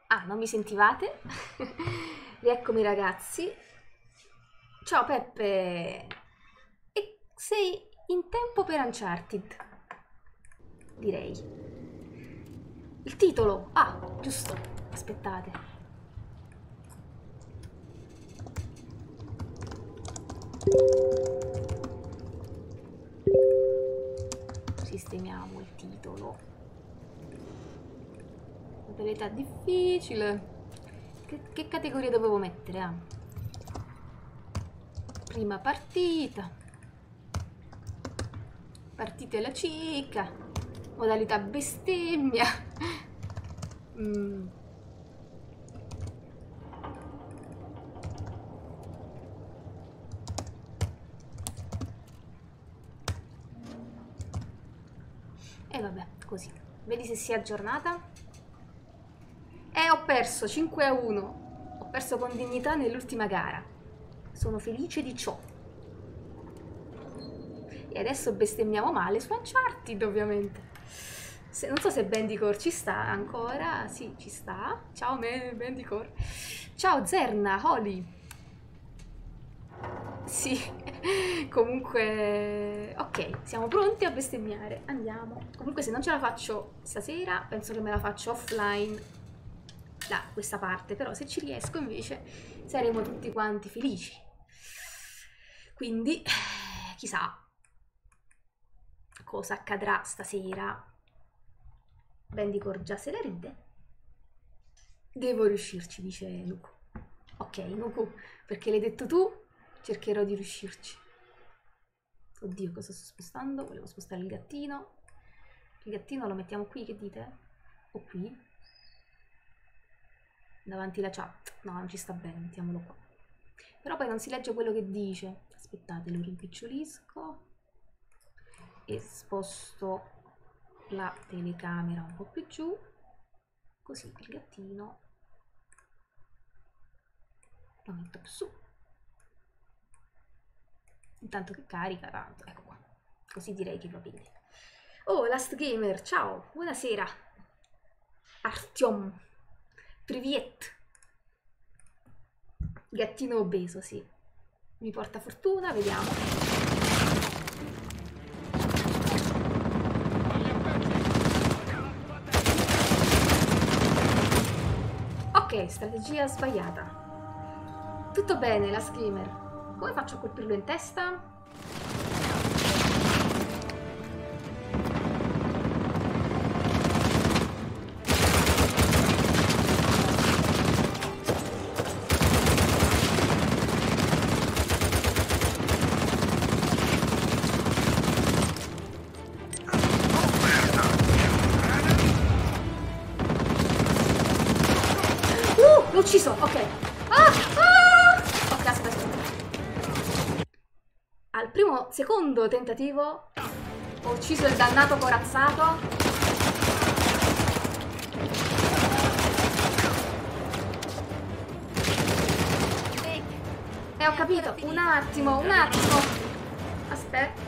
Ah, non mi sentivate? Rieccomi ragazzi. Ciao Peppe. E sei in tempo per Uncharted, direi. Il titolo. Ah, giusto. Aspettate. Sistemiamo il titolo. Modalità difficile. Che categoria dovevo mettere? Ah. Prima partita. Partite alla cieca. Modalità bestemmia. E vabbè, così. Vedi se si è aggiornata. Ho perso 5-1. Ho perso con dignità nell'ultima gara. Sono felice di ciò. E adesso bestemmiamo male su Uncharted, ovviamente. Non so se Bandicore ci sta ancora. Sì, ci sta. Ciao Bandicore. Ciao Zerna, Holly. Sì, comunque... Ok, siamo pronti a bestemmiare. Andiamo. Comunque se non ce la faccio stasera, penso che me la faccio offline da questa parte. Però se ci riesco invece saremo tutti quanti felici. Quindi, chissà cosa accadrà stasera. Bandicore già se la ride. Devo riuscirci, dice Nuku. Ok, Nuku, perché l'hai detto tu, cercherò di riuscirci. Oddio, cosa sto spostando? Volevo spostare il gattino. Il gattino lo mettiamo qui, che dite? O qui? Davanti la chat. No, non ci sta bene, mettiamolo qua. Però poi non si legge quello che dice. Aspettate, lo rimpicciolisco. E sposto la telecamera un po' più giù, così il gattino lo metto più su, intanto che carica, tanto, ecco qua, così direi che va bene. Oh, Last Gamer, ciao, buonasera. Artyom, privet. Gattino obeso, sì, mi porta fortuna, vediamo. Ok, strategia sbagliata. Tutto bene, la screamer. Come faccio a colpirlo in testa? L'ho ucciso, ok. Ok, aspetta. Al secondo tentativo ho ucciso il dannato corazzato. Ho capito, un attimo. Aspetta.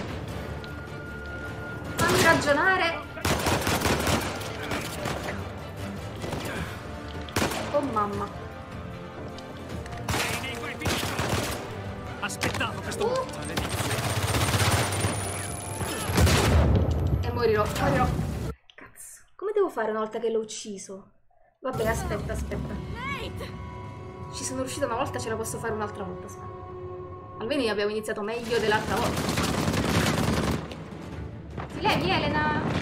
Fammi ragionare. Oh mamma. Aspettavo questo momento. E morirò. Cazzo. Come devo fare una volta che l'ho ucciso? Vabbè, aspetta. Ci sono riuscita una volta, ce la posso fare un'altra volta. Aspetta. Almeno abbiamo iniziato meglio dell'altra volta. Ti levi, Elena?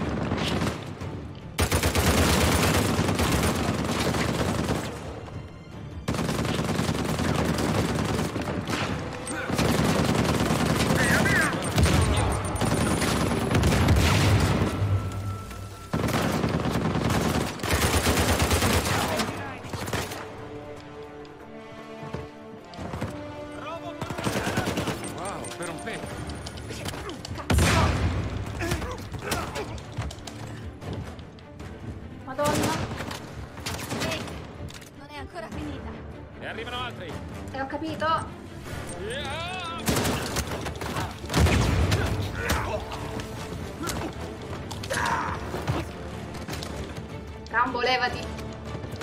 Ho capito. Rambo, levati.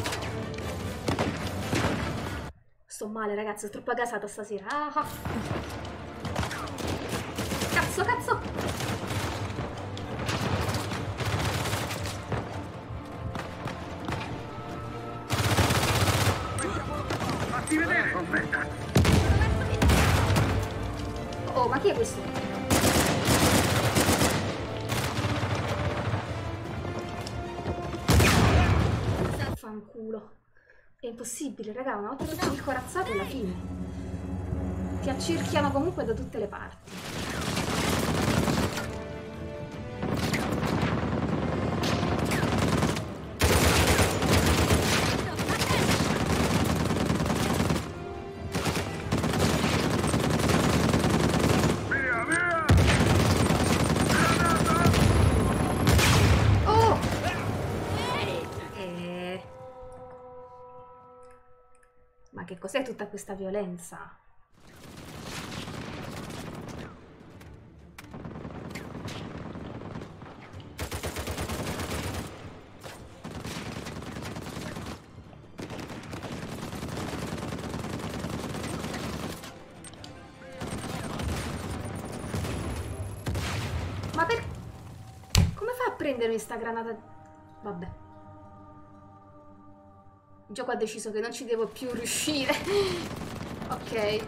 sto male, ragazzi, sono troppo gasata stasera. Ah. Cazzo, cazzo! Fatti vedere! Oh, ma chi è questo? Fanculo. È impossibile, raga, una volta che c'è il corazzato è la fine. Ti accerchiano comunque da tutte le parti. Via, via! Oh! Ma che cos'è tutta questa violenza? Ma per... come fa a prendermi sta granata? Vabbè. Il gioco ha deciso che non ci devo più riuscire. Ok.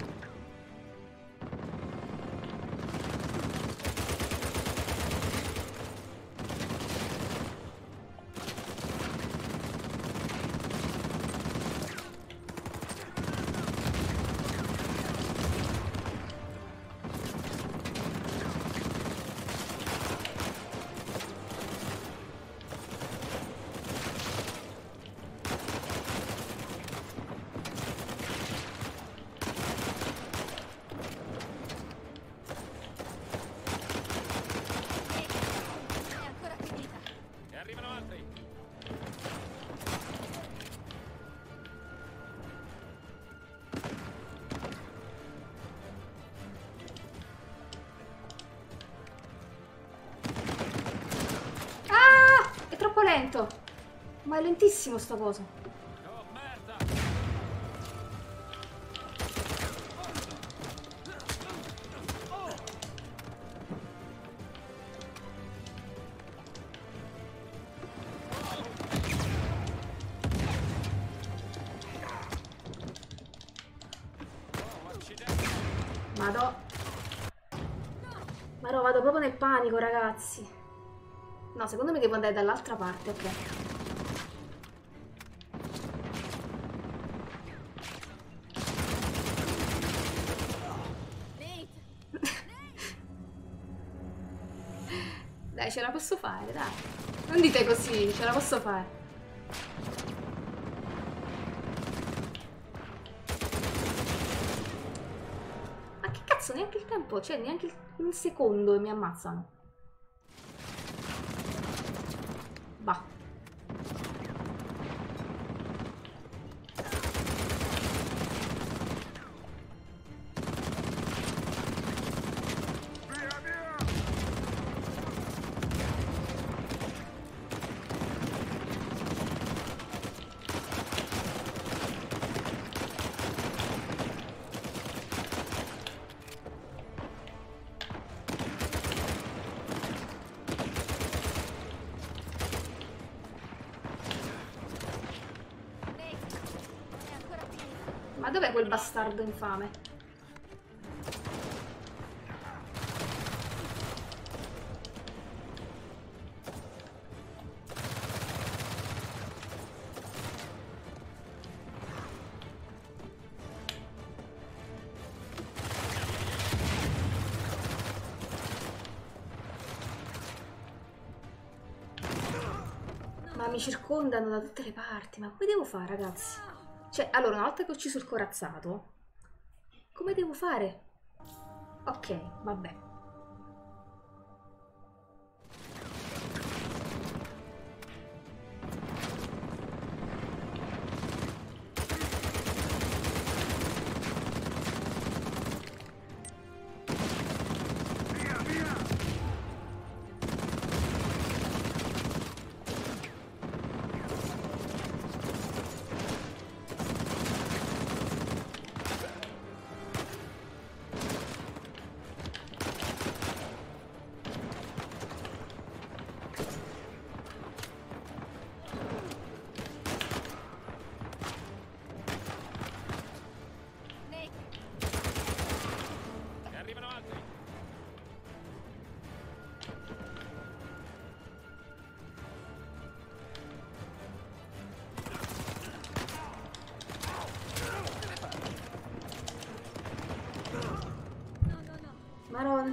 Lento, ma è lentissimo sto coso. Oh, merda! Ma no, vado proprio nel panico, ragazzi. No, secondo me devo andare dall'altra parte, ok. Dai, ce la posso fare, dai. Non dite così, ce la posso fare. Ma che cazzo, neanche il tempo, cioè neanche un secondo e mi ammazzano. Bah. Ma dov'è quel bastardo infame? Ma mi circondano da tutte le parti. Ma come devo fare, ragazzi? Cioè, allora, una volta che ho ucciso il corazzato, come devo fare? Ok, vabbè.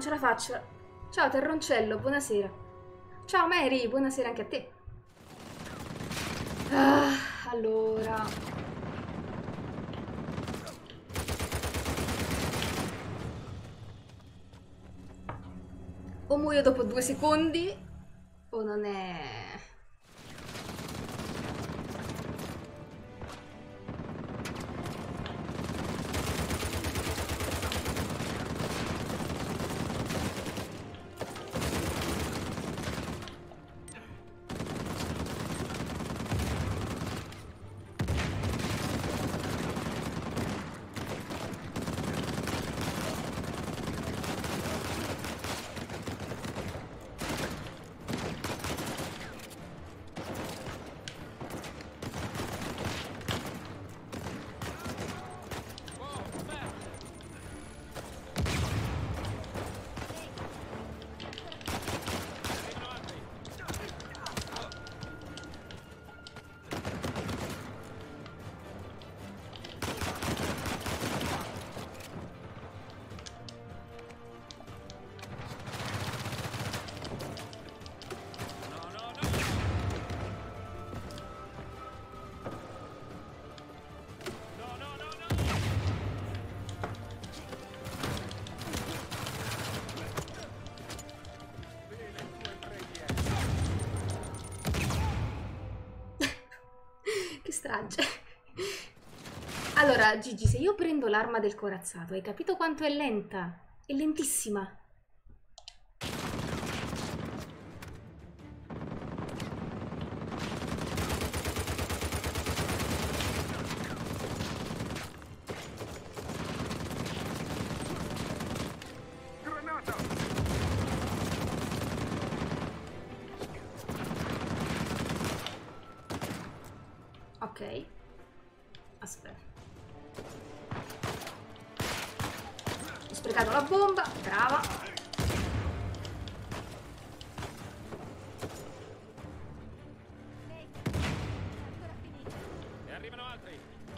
ce la faccio. Ciao Terroncello, buonasera. Ciao Mary, buonasera anche a te. Allora. O muoio dopo 2 secondi, o non è... Che strage. Allora, Gigi, se io prendo l'arma del corazzato, hai capito quanto è lenta? È lentissima. Ok. Aspetta. Ho sprecato la bomba. Brava. E arrivano altri.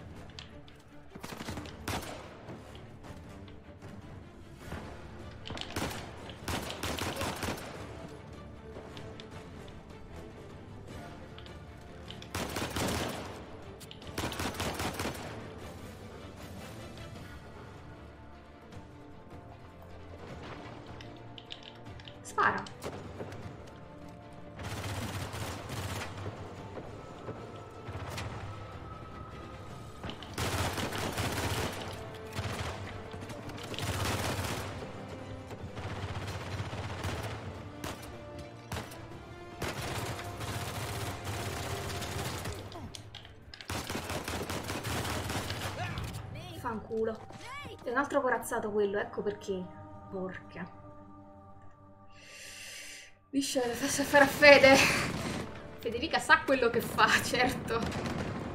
Spara. Fanculo. È un altro corazzato quello, ecco perché. Porca. Biscia, le faccio fare a Fede. Federica sa quello che fa, certo.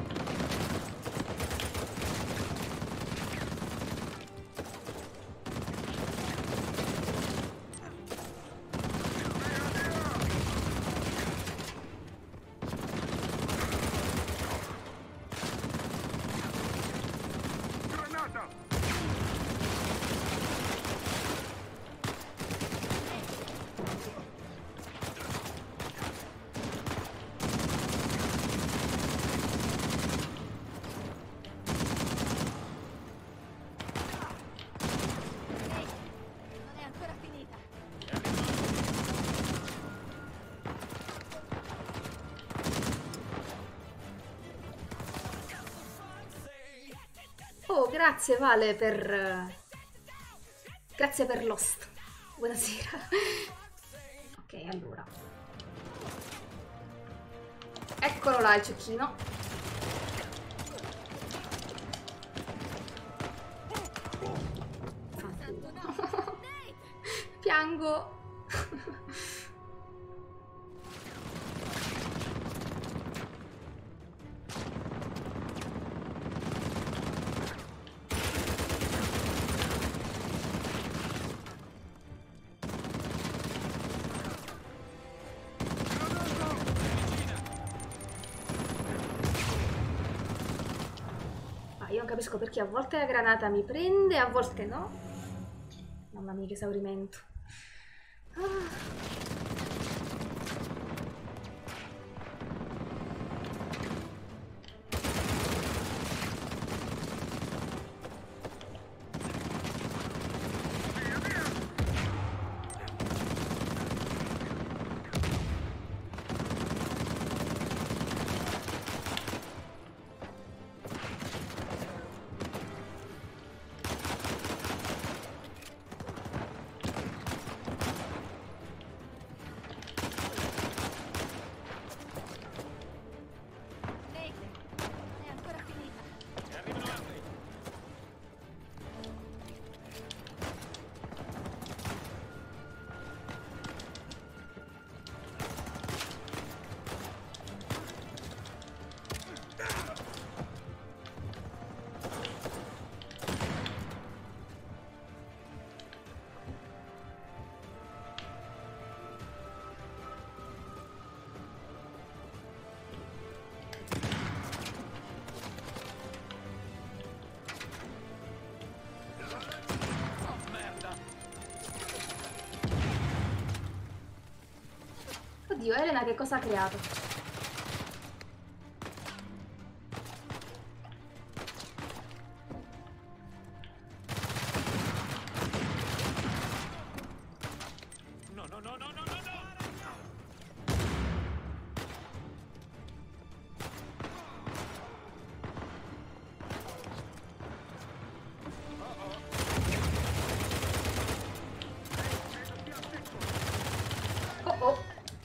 Oh, grazie Vale per... Grazie per l'host. Buonasera. Ok, allora. Eccolo là il cecchino. Fanculo. Piango. Io non capisco perché a volte la granata mi prende, a volte no. Mamma mia, che esaurimento. Oddio, Elena che cosa ha creato? No, no, no, no, no, no, no! Oh oh.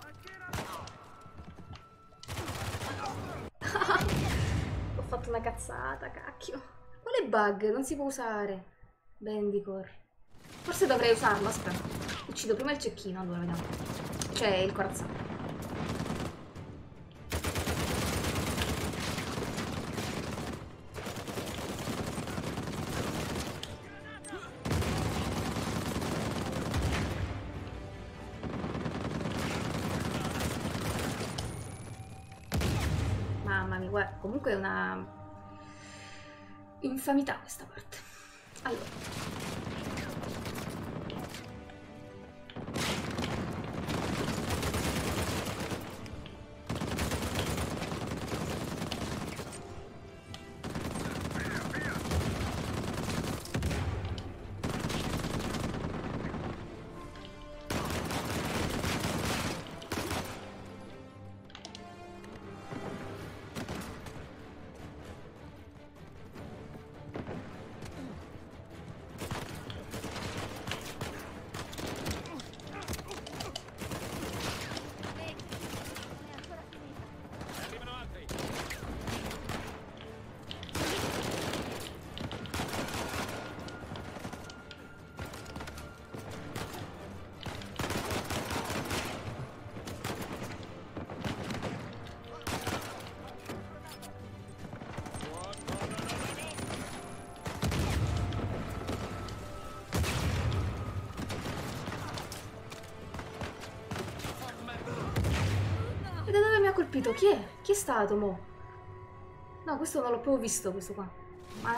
Ho fatto una cazzata, cacchio. Quale bug? Non si può usare. Bandicore. Forse dovrei usarlo, aspetta. Uccido prima il cecchino, allora vediamo. Cioè il corazzano. Mamma mia, guarda, comunque è una infamità questa parte. Allora. Arrivano altri! E da dove mi ha colpito? Chi è? Chi è stato, mo? No, questo non l'ho proprio visto, questo qua. Ma...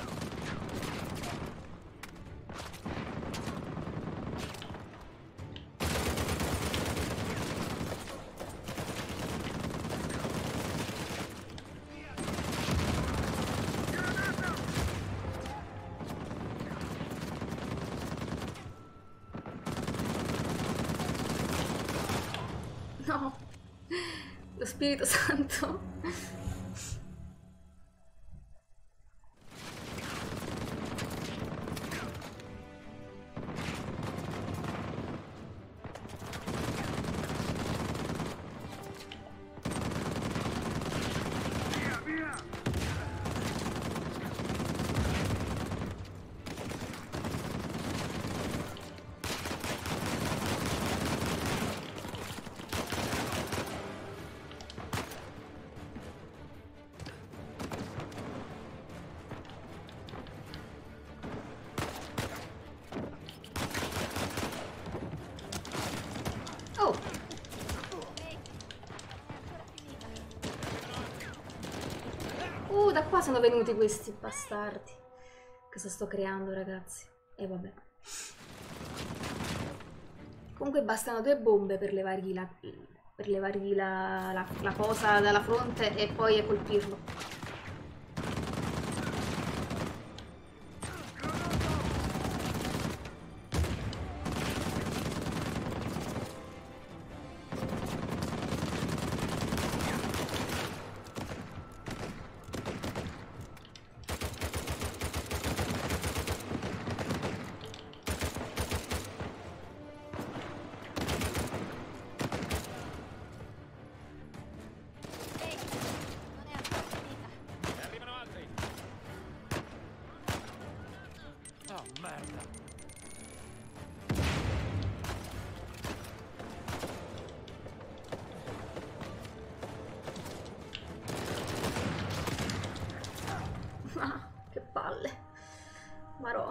No! Lo Spirito Santo! Via, via! Oh! Da qua sono venuti questi bastardi. Cosa sto creando, ragazzi? E vabbè. Comunque bastano 2 bombe per levargli la cosa dalla fronte e poi colpirlo. Che palle. Marò.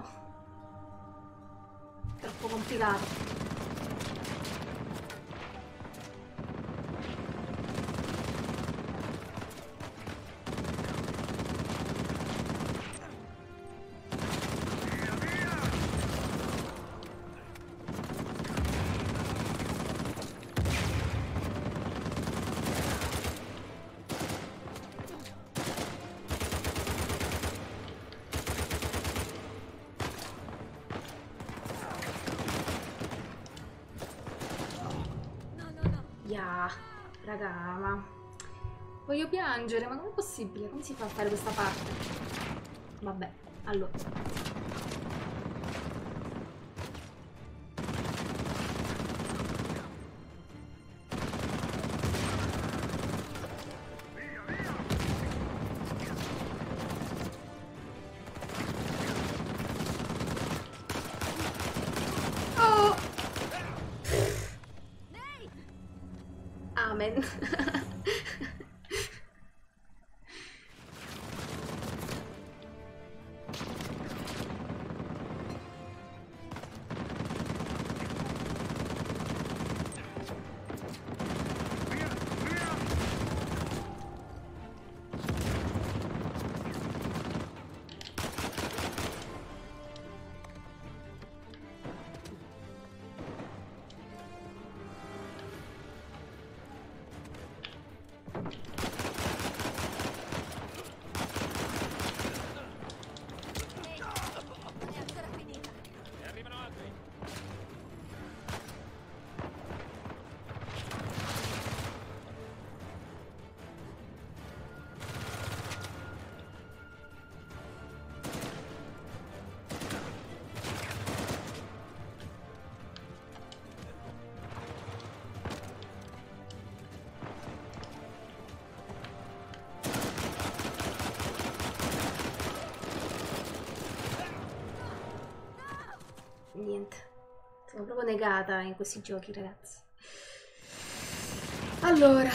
Troppo complicato. Raga, ma voglio piangere, ma com'è possibile? Come si fa a fare questa parte? Vabbè, allora. Oh! Amen. Niente, sono proprio negata in questi giochi, ragazzi. Allora,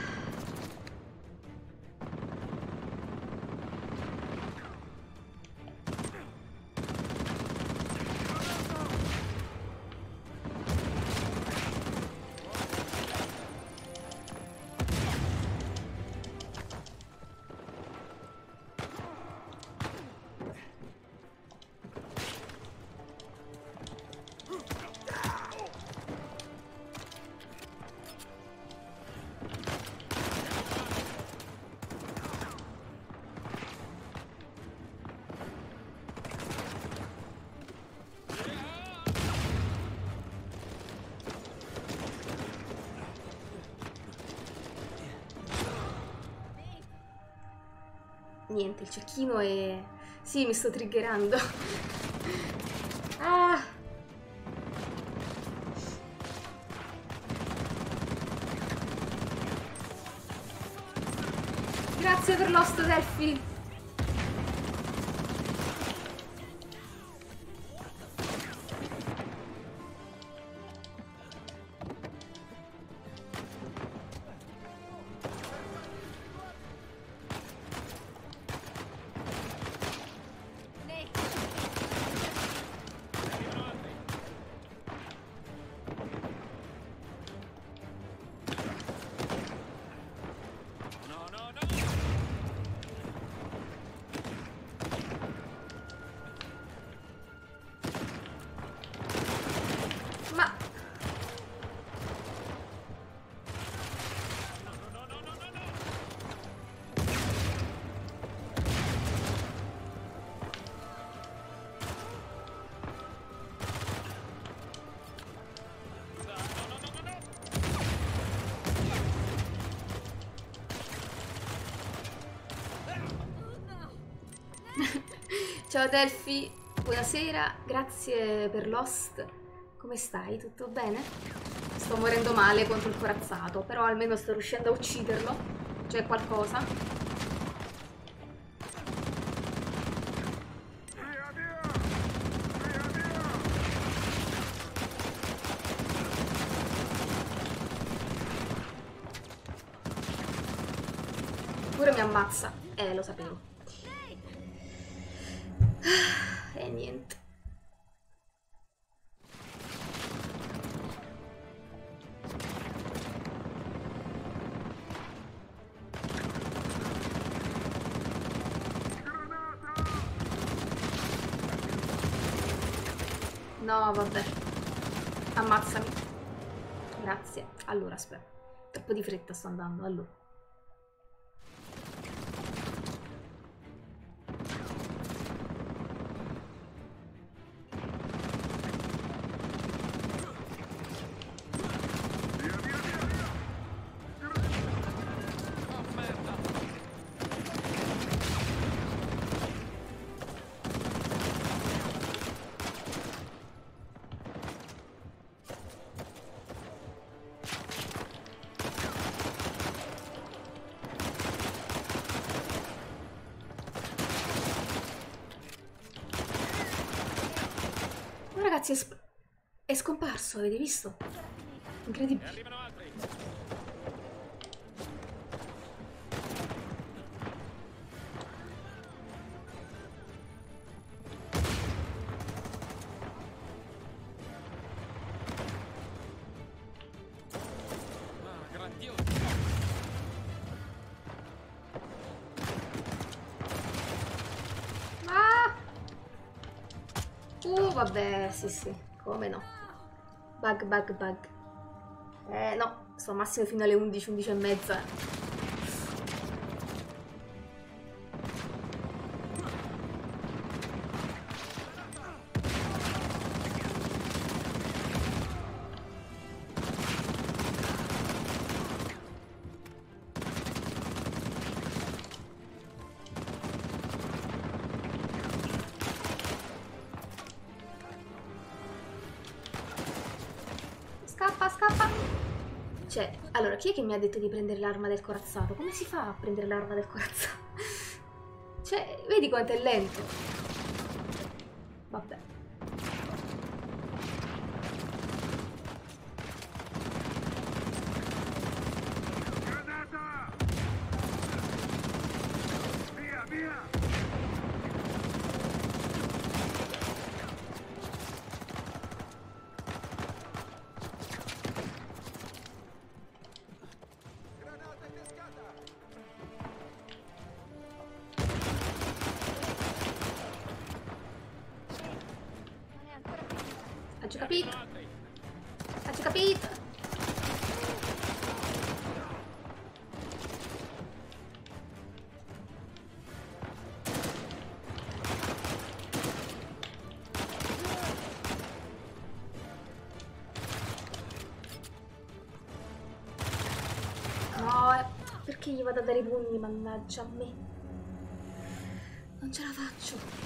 niente, il cecchino è... Sì, mi sto triggerando. Ah! Grazie per l'host, Delphi. Ciao Delphi, buonasera, grazie per l'host. Come stai? Tutto bene? Sto morendo male contro il corazzato, però almeno sto riuscendo a ucciderlo. C'è qualcosa. Pure mi ammazza. Lo sapevo. E niente. No, vabbè. Ammazzami. Grazie. Allora, aspetta. Troppo di fretta sto andando, allora. Ragazzi, è scomparso, avete visto? Incredibile. Arrivano altri. Ah, grandioso. Ah! Vabbè, sì, come no. Bug. No, sto al massimo fino alle 11, 11 e mezza. Scappa. Cioè, allora, chi è che mi ha detto di prendere l'arma del corazzato? Come si fa a prendere l'arma del corazzato? Cioè, vedi quanto è lento. Vabbè. Via! Faccio capito. No, perché gli vado a dare i pugni, mannaggia a me. Non ce la faccio.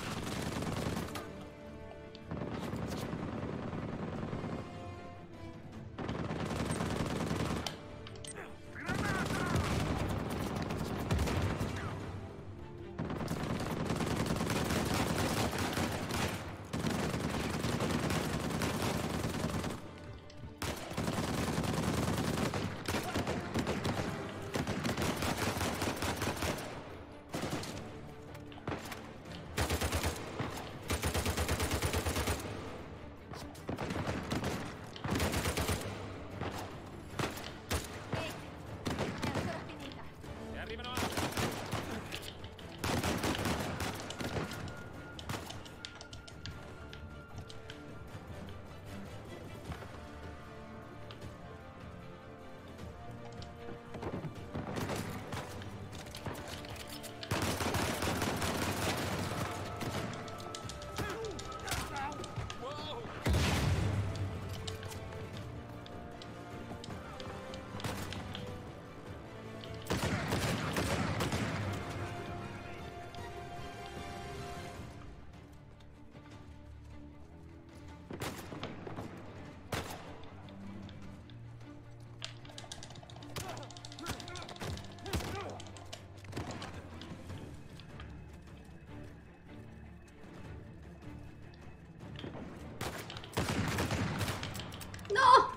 No!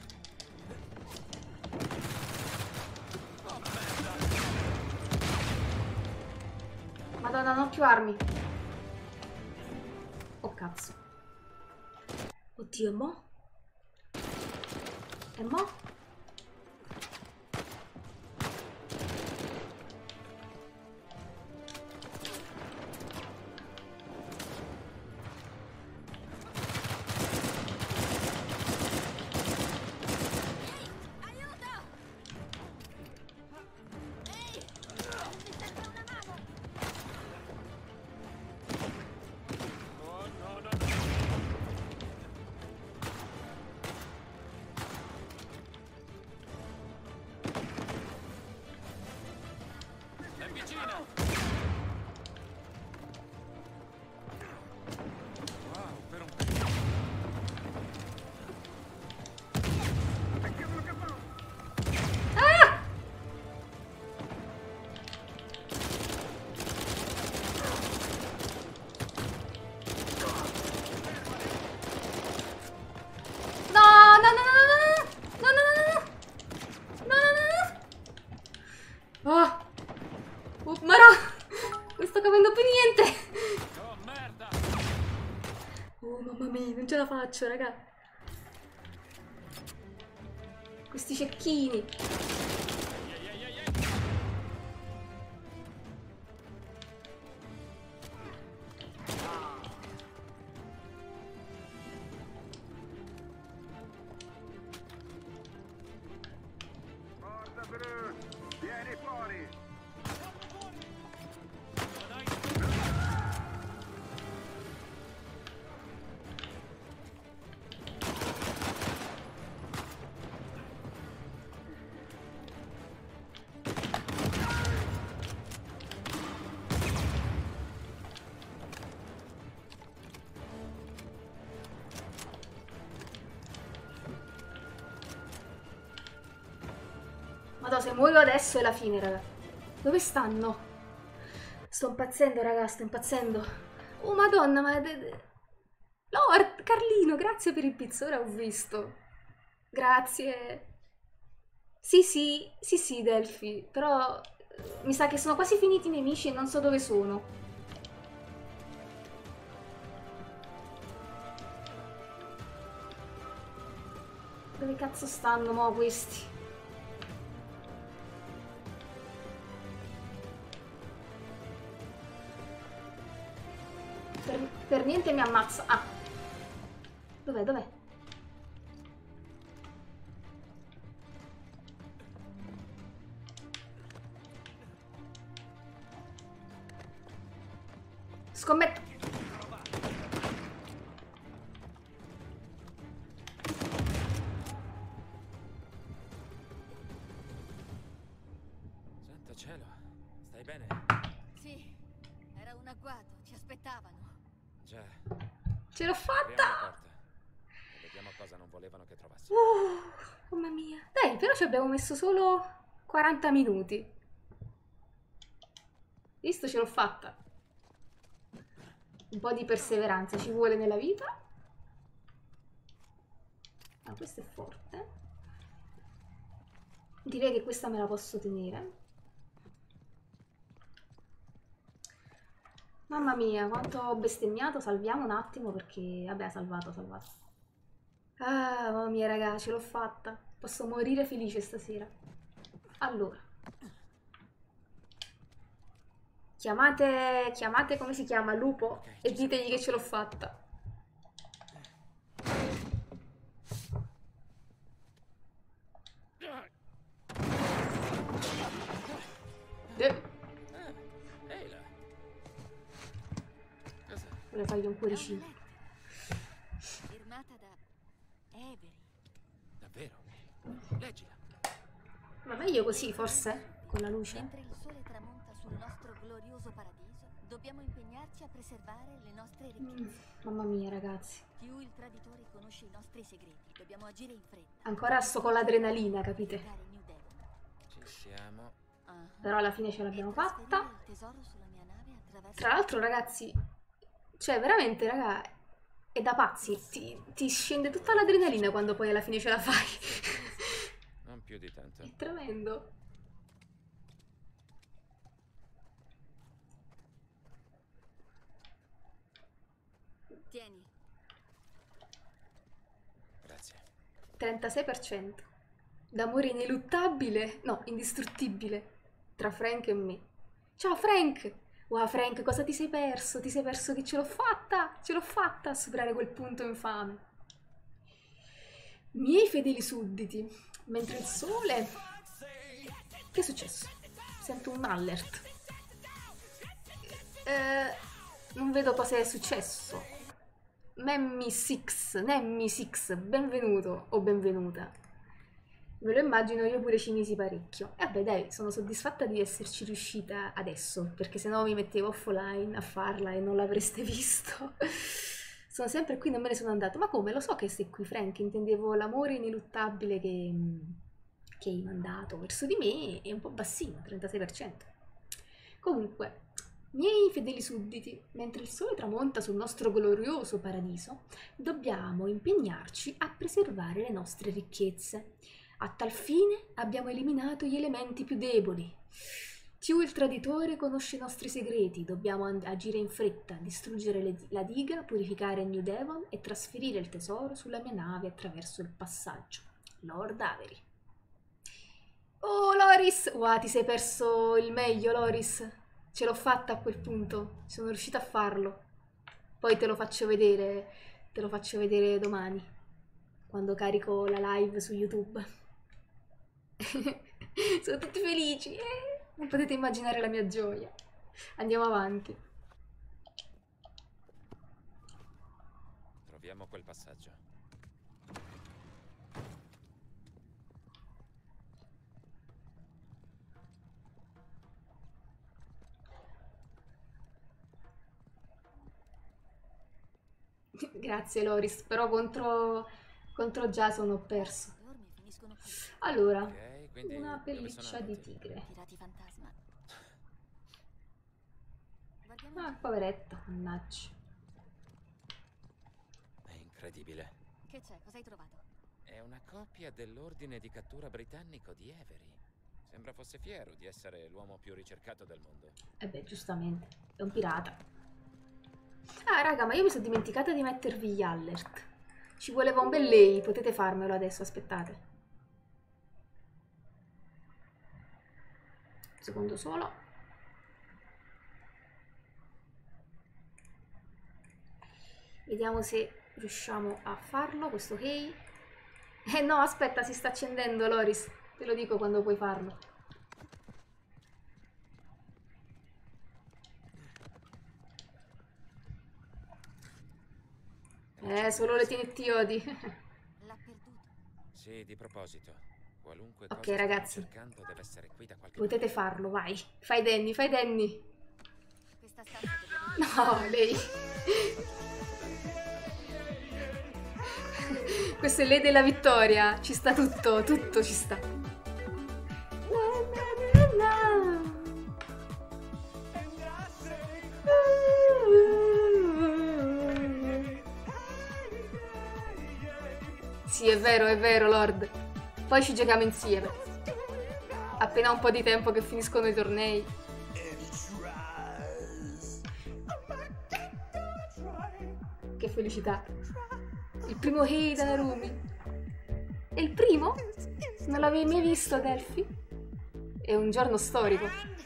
Madonna, non ho più armi. Oh cazzo. Oddio, e mo? E mo? Non ce la faccio, raga. Questi cecchini. Forza Bruce, vieni fuori. Madonna, se muoio adesso è la fine, raga. Dove stanno? Sto impazzendo, raga, sto impazzendo. Oh, madonna, ma... Lord, Carlino, grazie per il pizzo, ora ho visto. Grazie. Sì, Delphi, però mi sa che sono quasi finiti i nemici e non so dove sono. Dove cazzo stanno mo questi? Per niente mi ammazza. Ah. Dov'è? Dov'è? Scommetto. Santo cielo, stai bene? Sì, era un agguato, ci aspettavano. Già. Ce l'ho Apriamo la fatta! porta e vediamo cosa non volevano che trovassi. Mamma mia. Dai, però ci abbiamo messo solo 40 minuti. Visto, ce l'ho fatta. Un po' di perseveranza ci vuole nella vita. Ah, questo è forte. Direi che questa me la posso tenere. Mamma mia, quanto ho bestemmiato. Salviamo un attimo perché... Vabbè, salvato. Ah, mamma mia, raga, ce l'ho fatta. Posso morire felice stasera. Allora. Chiamate come si chiama, Lupo, e ditegli che ce l'ho fatta. Ehi là. Cos'è? Vorrei fargli un cuoricino. Firmata da Avery. Davvero? Leggila. Ma meglio così, forse? Con la luce? Mentre il sole tramonta sul nostro glorioso paradiso, dobbiamo impegnarci a preservare le nostre ricchezze. Mamma mia, ragazzi. Più il traditore conosce i nostri segreti, dobbiamo agire in fretta. Ancora sto con l'adrenalina, capite? Cercare New Devon. Ci siamo. Però alla fine ce l'abbiamo E trasferire fatta. il tesoro sulla mia nave attraverso... Tra l'altro, ragazzi, cioè veramente, raga, È da pazzi, ti scende tutta l'adrenalina quando poi alla fine ce la fai. Non più di tanto. È tremendo. Tieni. Grazie. 36%. D'amore ineluttabile, no, indistruttibile, tra Frank e me. Ciao Frank! Wow Frank, cosa ti sei perso? Ti sei perso che ce l'ho fatta a superare quel punto infame. Miei fedeli sudditi, mentre il sole... Che è successo? Sento un alert. Non vedo cosa è successo. Nemmy Six, benvenuto o benvenuta. Me lo immagino, io pure ci misi parecchio. E vabbè dai, sono soddisfatta di esserci riuscita adesso, perché sennò mi mettevo offline a farla e non l'avreste visto. Sono sempre qui, non me ne sono andato. Ma come? Lo so che sei qui, Frank, intendevo l'amore ineluttabile che hai mandato verso di me, è un po' bassino, 36%. Comunque, miei fedeli sudditi, mentre il sole tramonta sul nostro glorioso paradiso, dobbiamo impegnarci a preservare le nostre ricchezze. A tal fine abbiamo eliminato gli elementi più deboli. Tiu il traditore conosce i nostri segreti, dobbiamo agire in fretta, distruggere la diga, purificare New Devon e trasferire il tesoro sulla mia nave attraverso il passaggio. Lord Avery. Oh Loris! Wow, ti sei perso il meglio, Loris. Ce l'ho fatta a quel punto, sono riuscita a farlo. Poi te lo faccio vedere domani, quando carico la live su YouTube. Sono tutti felici, non potete immaginare la mia gioia. Andiamo avanti. Troviamo quel passaggio. Grazie Loris, però contro Jason ho perso. Le orme finiscono qui. Allora, Ok, quindi una dove sono pelliccia di andati? tigre. Pirati fantasma. Guardiamo Ah, qui. poveretta, mannaggia. È incredibile. Che c'è? Cosa hai trovato? È una copia dell'ordine di cattura britannico di Avery. Sembra fosse fiero di essere l'uomo più ricercato del mondo. E beh, giustamente, è un pirata. Ah, raga, ma io mi sono dimenticata di mettervi gli alert. Ci voleva un bel lei, potete farmelo adesso, aspettate. Un secondo solo. Vediamo se riusciamo a farlo, questo ok. No, aspetta, si sta accendendo, Loris. Te lo dico quando puoi farlo. Solo le TNT odi. L'ha perduto. Sì, di proposito. Qualunque Ok, cosa ragazzi. stiamo cercando deve essere qui da qualche Potete parte. farlo, vai. Fai Danny, fai Danny. Questa stanza deve No, lei. Questo è lei della vittoria. Ci sta tutto, tutto ci sta. Sì, è vero, Lord. Poi ci giochiamo insieme. Appena un po' di tempo che finiscono i tornei. Che felicità. Il primo Hei da Narumi. È il primo? Non l'avevi mai visto, Delphi? È un giorno storico.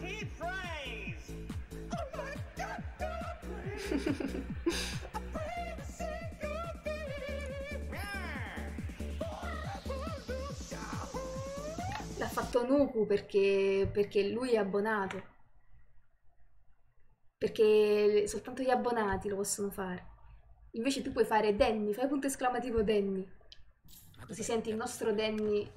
L'ha fatto Nuku perché lui è abbonato. Perché soltanto gli abbonati lo possono fare. Invece tu puoi fare Danny, fai punto esclamativo Danny. Così senti il nostro Danny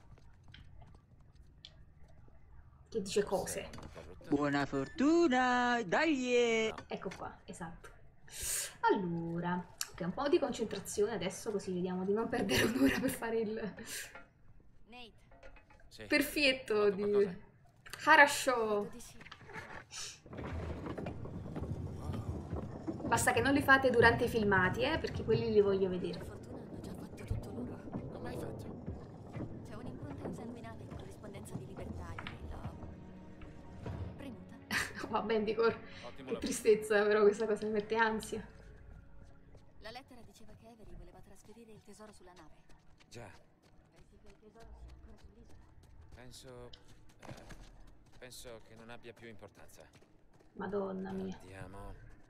che dice cose. Buona fortuna, dai! Ecco qua, esatto. Allora, ok, un po' di concentrazione adesso, così vediamo di non perdere un'ora per fare il Nate, Sì. perfetto di Qualcosa? Harasho. credo di sì. Basta che non li fate durante i filmati, perché quelli li voglio Per vedere. fortuna hanno già fatto tutto loro. Come hai fatto? C'è un'impronta insanguinata in corrispondenza di libertà e l'ho premuta. Va bene, Dicor. Ottimo Che lavoro. tristezza, però questa cosa mi mette ansia. La lettera diceva che Avery voleva trasferire il tesoro sulla nave. Già, Pensi che il tesoro sia ancora sull'isola? penso che non abbia più importanza. Madonna mia. Andiamo.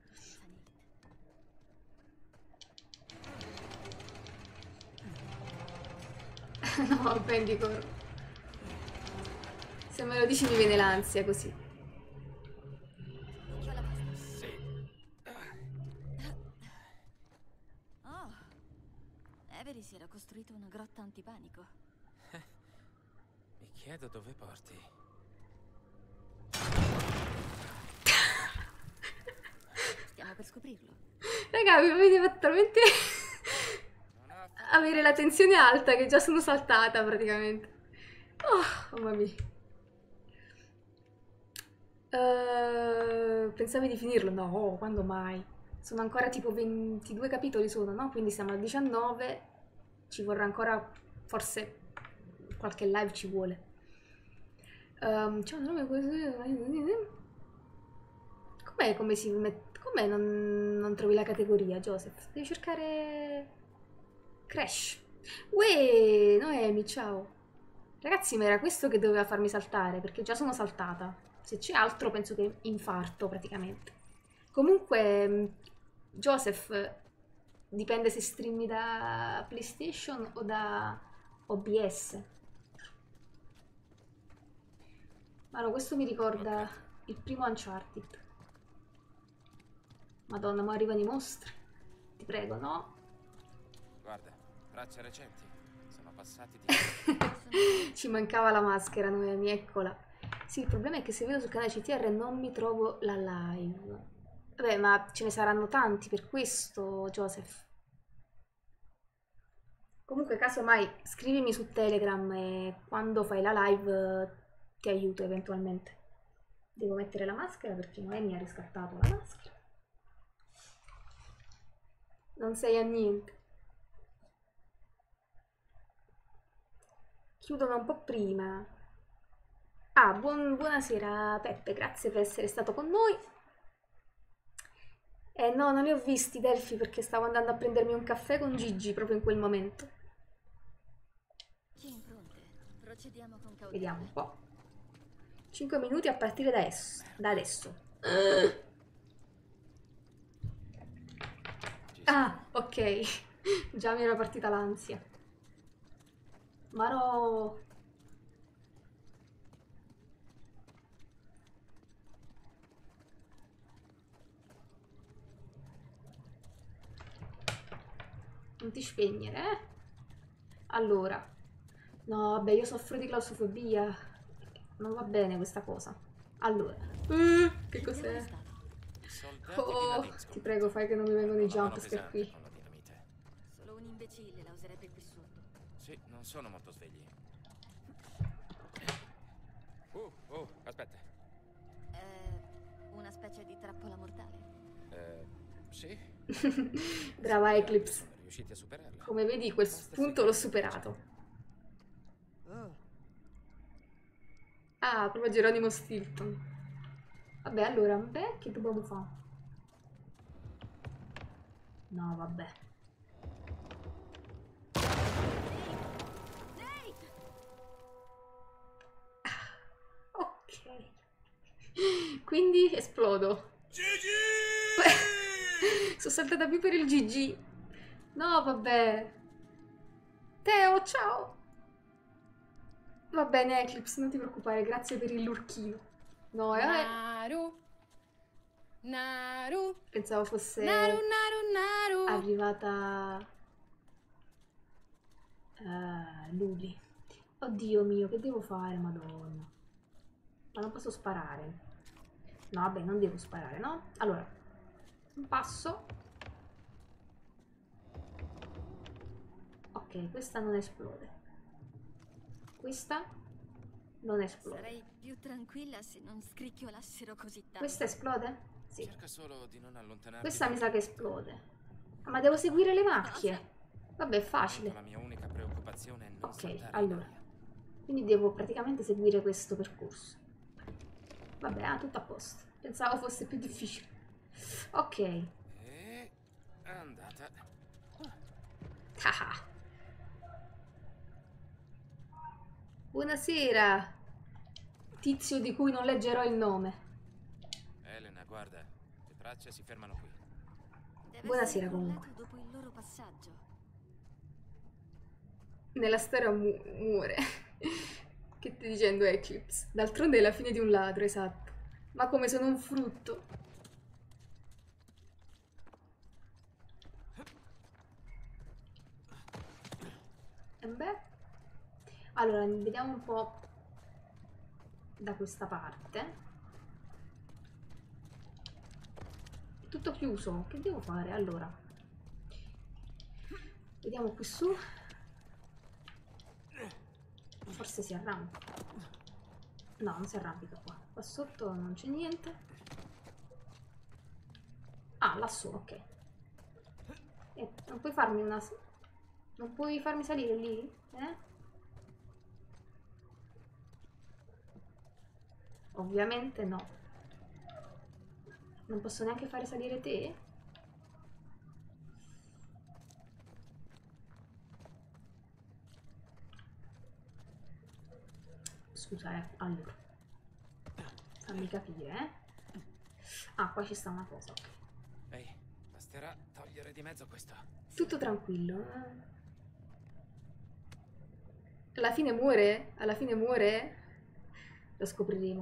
No, vabbè, Dicor. Se me lo dici mi viene l'ansia così. Occhio alla testa. Sì. Oh, Avery si era costruito una grotta antipanico. Mi chiedo dove porti. Stiamo per scoprirlo. Raga, mi avete fatto talmente Non ho avere la tensione alta che già sono saltata praticamente. Oh, mamma mia. Pensavi di finirlo? No, quando mai? Sono ancora tipo 22 capitoli sono, no? Quindi siamo al 19. Ci vorrà ancora, forse qualche live ci vuole. C'è un nome così. Com'è come si mette? Com'è non trovi la categoria, Joseph? Devi cercare Crash. Uè, Noemi, ciao. Ragazzi, ma era questo che doveva farmi saltare, perché già sono saltata. Se c'è altro penso che infarto praticamente. Comunque, Joseph, dipende se streami da PlayStation o da OBS. Ma no, questo mi ricorda il primo Uncharted. Madonna, ma arrivano i mostri. Ti prego, no? Guarda, tracce recenti. Sono passati di... Ci mancava la maschera, Noemi, eccola. Sì, il problema è che se vedo sul canale CTR non mi trovo la live. Vabbè, ma ce ne saranno tanti per questo, Joseph. Comunque, casomai, scrivimi su Telegram e quando fai la live ti aiuto eventualmente. Devo mettere la maschera perché Noemi ha riscattato la maschera. Non sei a niente. Chiudono un po' prima. Ah, buonasera Peppe, grazie per essere stato con noi. No, non li ho visti Delphi perché stavo andando a prendermi un caffè con Gigi proprio in quel momento. Ci impronte. Procediamo con cautela. Vediamo un po'. 5 minuti a partire da adesso. Ah, ok. Già mi era partita l'ansia. Ma no. Non ti spegnere, eh? Allora. No, vabbè, io soffro di claustrofobia. Non va bene questa cosa. Allora. Che cos'è? I soldati di Oh, Nadinsco. ti prego, fai che non mi vengono i Una mano jumpscare pesante qui. con la dinamite. Solo un imbecille la userebbe qui sotto. Sì, non sono molto svegli. Aspetta. È una specie di trappola mortale. Sì. Brava Eclipse. Sono riusciti a superarla. Come vedi, quel punto l'ho superato. Ah, proprio Geronimo Stilton. Vabbè, allora, beh, che dobbiamo fare? No, vabbè. Ok. Quindi esplodo. Sono saltata più per il GG. No, vabbè. Teo, ciao. Va bene, Eclipse, non ti preoccupare, grazie per il lurchino. No, Naru. Naru. pensavo fosse Naru, naru, naru. arrivata Luli. Oddio mio, che devo fare, madonna. Ma non posso sparare. No, vabbè, non devo sparare, no? Allora, un passo. Ok, questa non esplode. Questa non esplode. Sarei più tranquilla se non scricchiolassero così tanto. Questa esplode? Sì. Cerca solo di non allontanarti. Questa mi sa che esplode. Ah, ma devo seguire le macchie. Vabbè, è facile. La mia unica preoccupazione è non Ok, saltare in allora. aria. Quindi devo praticamente seguire questo percorso. Vabbè, tutto a posto. Pensavo fosse più difficile. Ok. E... è andata. Ah. Buonasera, tizio di cui non leggerò il nome. Elena, guarda, le tracce si fermano qui. Deve Buonasera, essere comunque. crollato dopo il loro passaggio. Nella storia muore. Che stai dicendo, Eclipse? D'altronde è la fine di un ladro, esatto. Ma come sono un frutto. E beh. Allora, vediamo un po' da questa parte. È tutto chiuso. Che devo fare? Allora. Vediamo qui su. Forse si arrampica. No, non si arrampica qua. Qua sotto non c'è niente. Ah, lassù, ok. Non puoi farmi una... Non puoi farmi salire lì? Ovviamente no. Non posso neanche fare salire te? Scusa, allora. Fammi capire, Ah, qua ci sta una cosa, ok. Ehi, basterà togliere di mezzo questo. Tutto tranquillo. Alla fine muore? Alla fine muore? Lo scopriremo.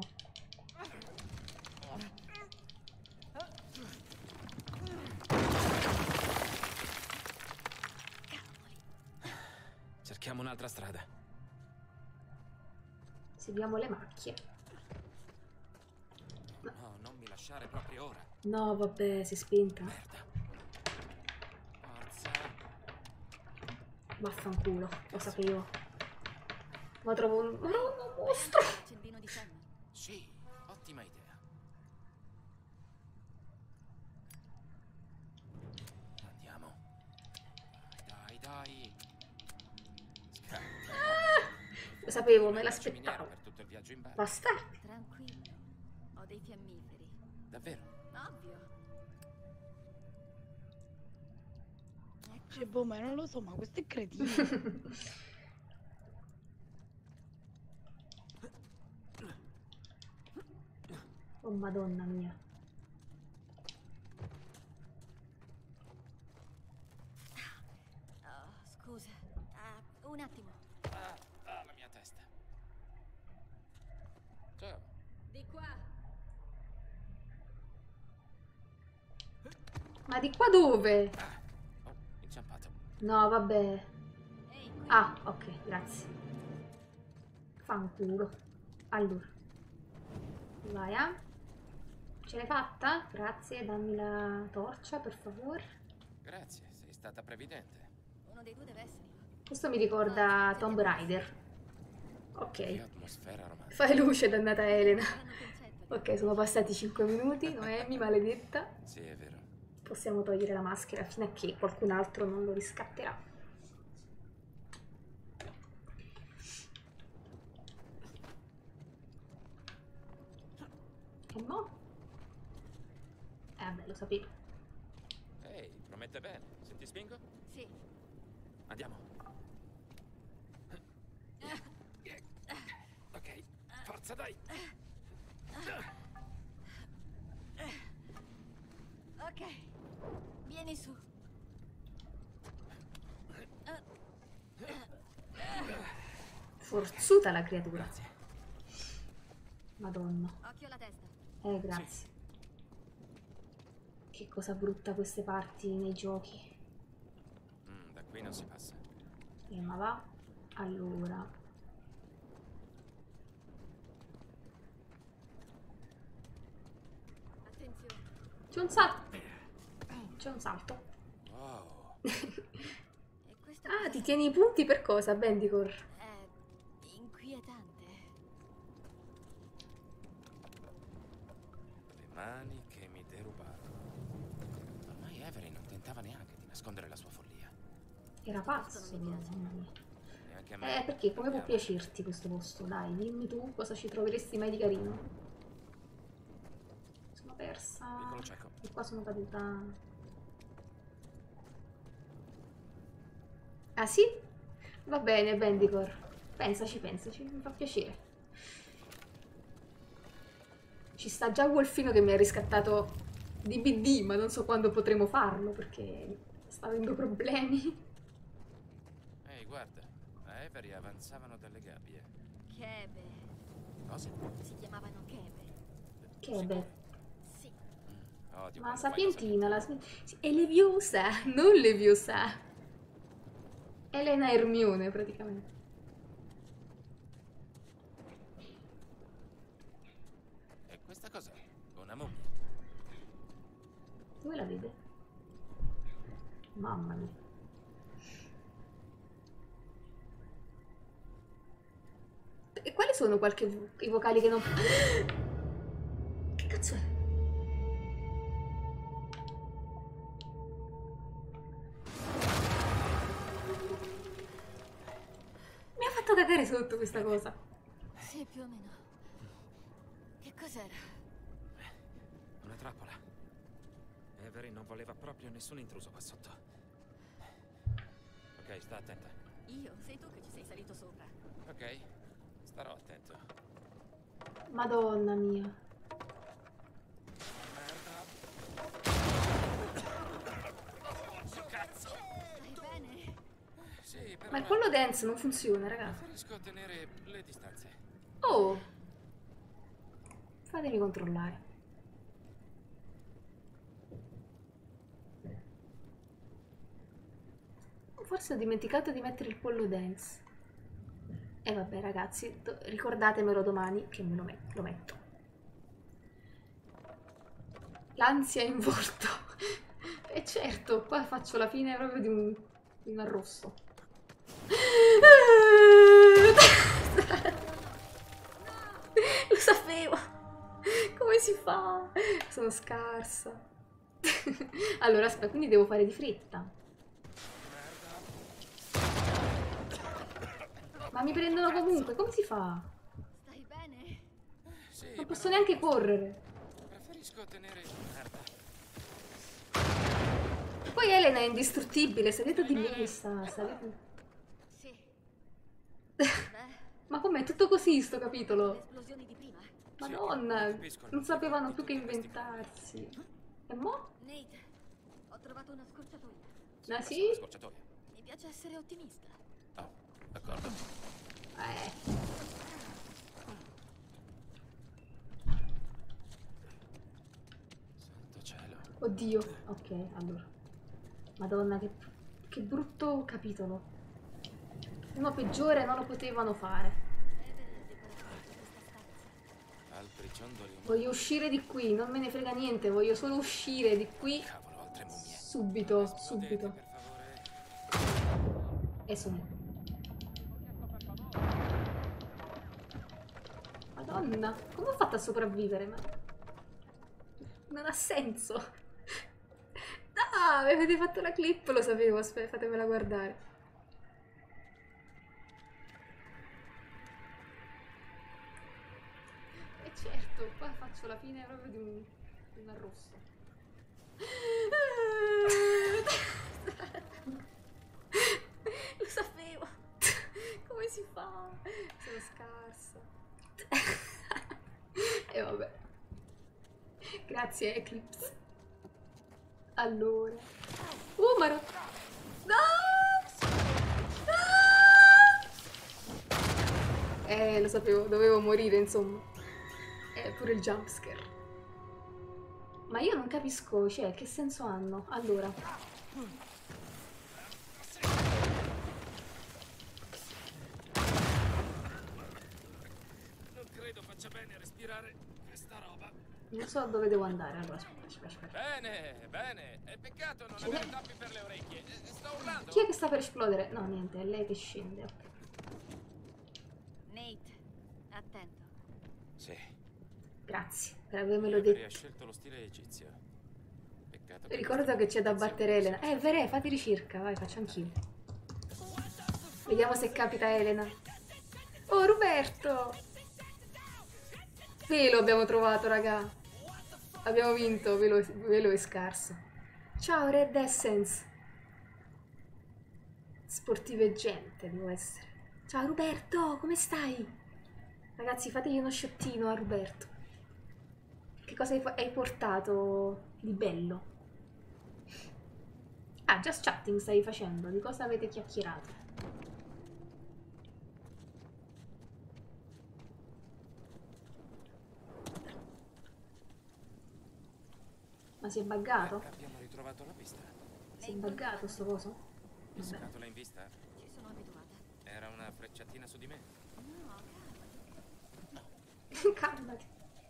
Cerchiamo un'altra strada. Seguiamo le macchie. No, non mi lasciare proprio ora. No, vabbè, si è spenta. Merda. Forza. Vaffanculo, lo sapevo. Ma trovo un... Madonna, un mostro! Accendino di fiamme. Sì, ottima idea. Andiamo. Dai, dai. Scappi. Lo sapevo, me Miniera l'aspettavo. per tutto il viaggio in barca. Bastardi. Tranquillo. Ho dei fiammiferi. Davvero? Ovvio. Cioè, boh, ma non lo so, ma questo è cretino. Oh, madonna mia. Oh, scusa. Un attimo. La mia testa. Ciao. Di qua. Ma di qua dove? Oh, inciampato. No, vabbè. Ehi, qui. Ah, ok, grazie. Fanculo. Allora. Vai, Ce l'hai fatta? Grazie, dammi la torcia, per favore. Grazie, sei stata previdente. Uno dei due deve esserlo. Questo mi ricorda Tomb Raider. Che Ok. atmosfera romantica. Fai luce, dannata Elena. Saranno concetto. Ok, sono passati 5 minuti. Noemi, maledetta. Sì, è vero. Possiamo togliere la maschera fino a che qualcun altro non lo riscatterà. E mo? Vabbè, lo sapevo. Ehi, promette bene. Se ti spingo? Sì. Andiamo. Ok, forza, dai. Ok. Vieni su. Forzuta la creatura. Grazie. Madonna. Occhio alla testa. Grazie. Che cosa brutta queste parti nei giochi. Da qui non si passa. Ma va. Allora. Attenzione. C'è un salto. C'è un salto. Wow. E questo Ah, ti tieni i punti per cosa, Bendicor? è inquietante. Le mani che mi derubano Era pazzo, Non mi piace. mamma mia. Neanche a me. Perché? Come può Andiamo. piacerti questo posto? Dai, dimmi tu cosa ci troveresti mai di carino. Sono persa. Piccolo cieco. E qua sono caduta. Ah sì? Va bene, Bendicor. Pensaci, mi fa piacere. Ci sta già Wolfino che mi ha riscattato DBD, ma non so quando potremo farlo perché sta avendo problemi. Ehi, guarda. A Avery avanzavano dalle gabbie. Chebe. Cosa? Si chiamavano Chebe. Che beh. Sì. Odio Ma quando fai Sapientina, cose. sì, è Leviosa, non Leviosa. Elena Hermione, praticamente. E questa cos'è? Una mummia. Dove la vede? Mamma mia. E quali sono i vocali che non... Che cazzo è? Mi ha fatto cagare sotto questa cosa. Sì, più o meno. Che cos'era? Una trappola. Avery non voleva proprio nessun intruso qua sotto. Ok, sta attenta. Io? Sei tu che ci sei salito sopra. Ok, starò attento. Madonna mia. Cazzo! Stai bene? Sì, però Ma il pollo dance non funziona, ragazzi. preferisco tenere le distanze. Oh! Fatemi controllare. Forse ho dimenticato di mettere il pollo dance. E vabbè ragazzi, ricordatemelo domani che me lo metto. L'ansia è in volto. E certo, qua faccio la fine proprio di un arrosto. Lo sapevo. Come si fa? Sono scarsa. Allora, aspetta, quindi devo fare di fretta. Ma mi prendono comunque, come si fa? Stai bene? Sì, Non posso però neanche correre. preferisco tenere... Merda. Poi Elena è indistruttibile, salita di me sta. Sì. Beh, Ma com'è tutto così sto le capitolo? esplosioni di prima. Madonna, Capisco il non motivo sapevano di più che tutti questi inventarsi. E mo'? Nate, ho trovato una scorciatoia. Ah Questa è sì? una scorciatoia. Mi piace essere ottimista. Oh, d'accordo. Santo cielo. Oddio. Ok, allora. Madonna, che brutto capitolo. Uno peggiore non lo potevano fare. Altri ciondoli umani. Voglio uscire di qui, non me ne frega niente, voglio solo uscire di qui Cavolo, altre mummie. subito, Esplodete, subito. per favore. E sono. Madonna, come ho fatto a sopravvivere? Ma... non ha senso. Ah, avete fatto la clip, lo sapevo, aspetta, fatemela guardare. E certo, qua faccio la fine proprio di un arrosto. Lo sapevo. Come si fa? Sono scarsa. E vabbè. Grazie Eclipse. Allora. Maro. No! No! Lo sapevo, dovevo morire, insomma. Pure il jumpscare. Ma io non capisco, cioè, che senso hanno? Allora. Non credo faccia bene respirare questa roba. Non so dove devo andare. Allora, aspetta. Bene, bene. È peccato non avere tappi per le orecchie. Sto urlando. Chi è che sta per esplodere? No, niente, è lei che scende. Ok. Nate, attento. Sì. Grazie per avermelo Avery detto. ha scelto lo stile egizio. Peccato che Ricorda che c'è da battere Elena. Verè, fatti ricerca, vai, faccio anch'io. Vediamo se capita Elena. Oh, Roberto! Velo abbiamo trovato, raga. Abbiamo vinto, velo è scarso. Ciao, Red Essence. Sportive gente, devo essere. Ciao, Roberto, come stai? Ragazzi, fategli uno sciottino a Roberto. Che cosa hai portato di bello? Ah, just chatting stai facendo. Di cosa avete chiacchierato? Ma si è buggato? Abbiamo ritrovato la pista. Si è buggato sto coso? Vabbè. Scatola in vista? Ci sono abituata. Era una frecciatina su di me. No, Calmati.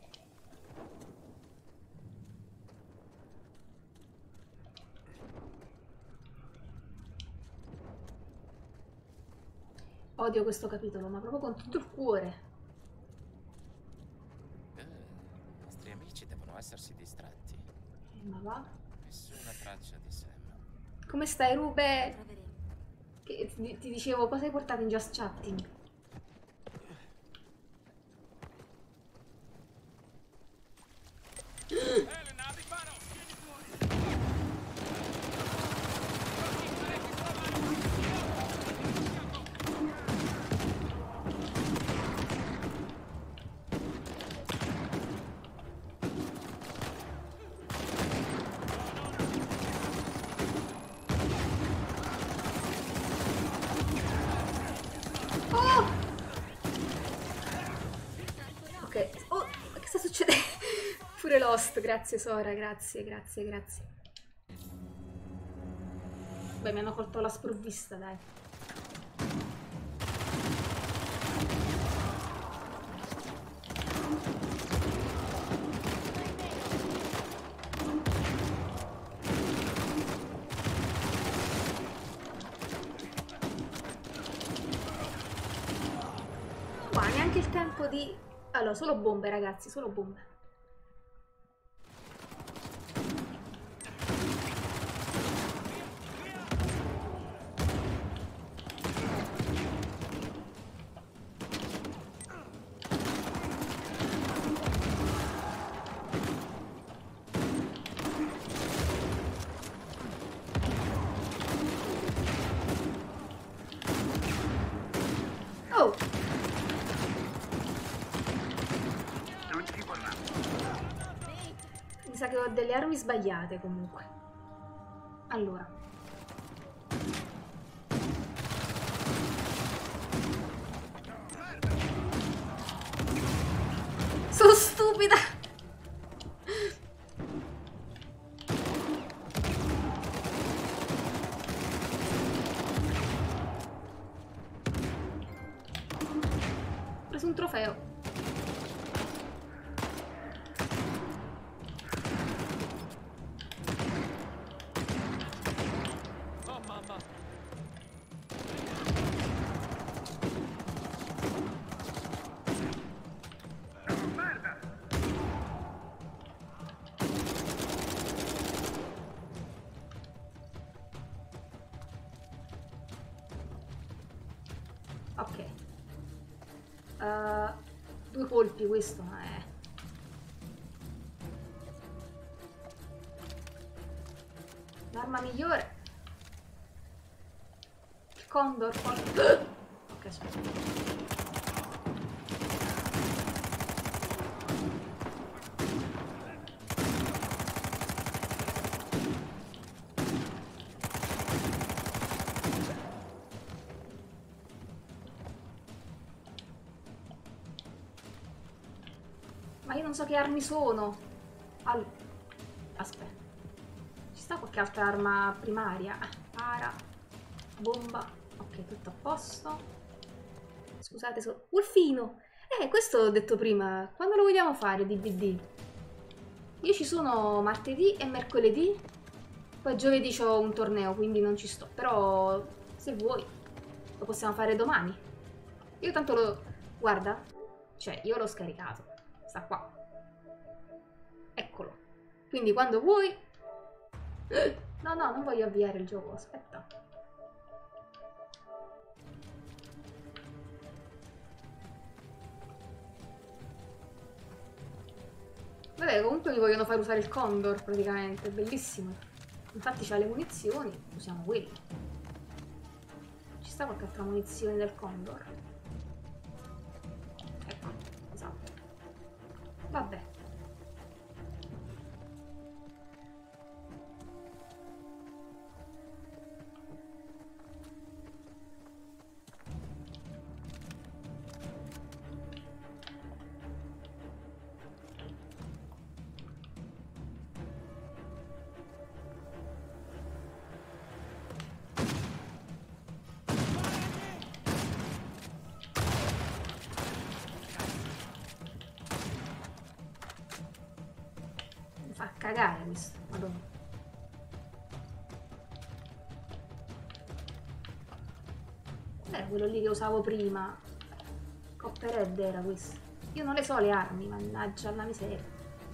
Odio questo capitolo, ma proprio con tutto il cuore. I nostri amici devono essersi distratti. Ma va? Nessuna traccia di Sam. Come stai, Rube? troveremo. Che ti dicevo, cosa hai portato in Just Chatting? Elena, riparo! Vieni fuori! Oh! Ok, oh, che sta succedendo? Pure Lost, grazie Sora, grazie. Beh, mi hanno colto la sprovvista, dai. Qua neanche il tempo di... Allora, solo bombe, ragazzi, solo bombe. Oh! Non ci vorrà. Mi sa che ho delle armi sbagliate comunque. Allora. Sono stupida! Ho preso un trofeo. Oh mamma! Merda! Ok. 2 colpi questo, l'arma migliore. Il Condor. Ok, aspetta. Ma io non so che armi sono. Aspetta. Ci sta qualche altra arma primaria? Para. Bomba. Ok, tutto a posto. Scusate, Wolfino! Questo ho detto prima. Quando lo vogliamo fare, DBD? Io ci sono martedì e mercoledì. Poi giovedì ho un torneo, quindi non ci sto. Però, se vuoi, lo possiamo fare domani. Io tanto lo... Guarda. Cioè, io l'ho scaricato. Sta qua. Eccolo. Quindi quando vuoi... No, non voglio avviare il gioco, aspetta. Vabbè, comunque mi vogliono far usare il Condor praticamente, è bellissimo. Infatti c'ha le munizioni, usiamo quelle. Ci sta qualche altra munizione del Condor? Ecco, esatto. Vabbè. Fa cagare questo, madonna. Quello lì che usavo prima. Copperhead era questo. Io non le so le armi, mannaggia la miseria.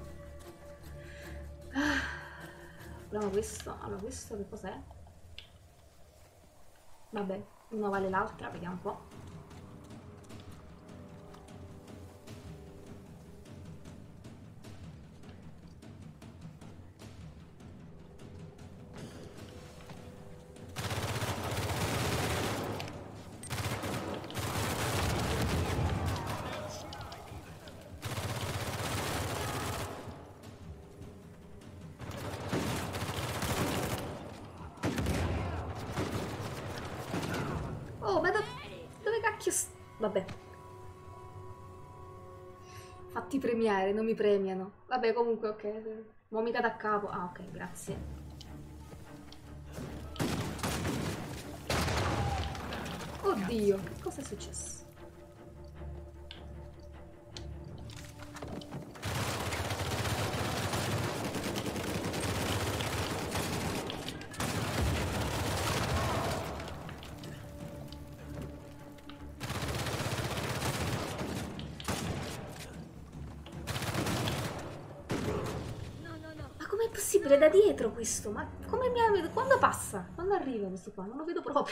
Proviamo questo. Allora, questo che cos'è? Vabbè, uno vale l'altra, vediamo un po'. Oh, ma dove cacchio vabbè. Fatti premiare, non mi premiano. Vabbè, comunque, ok. Vomita da capo. Ah, ok, grazie. Oddio, che cosa è successo? Com'è possibile da dietro questo? Ma come mi ha... Quando passa? Quando arriva questo qua? Non lo vedo proprio.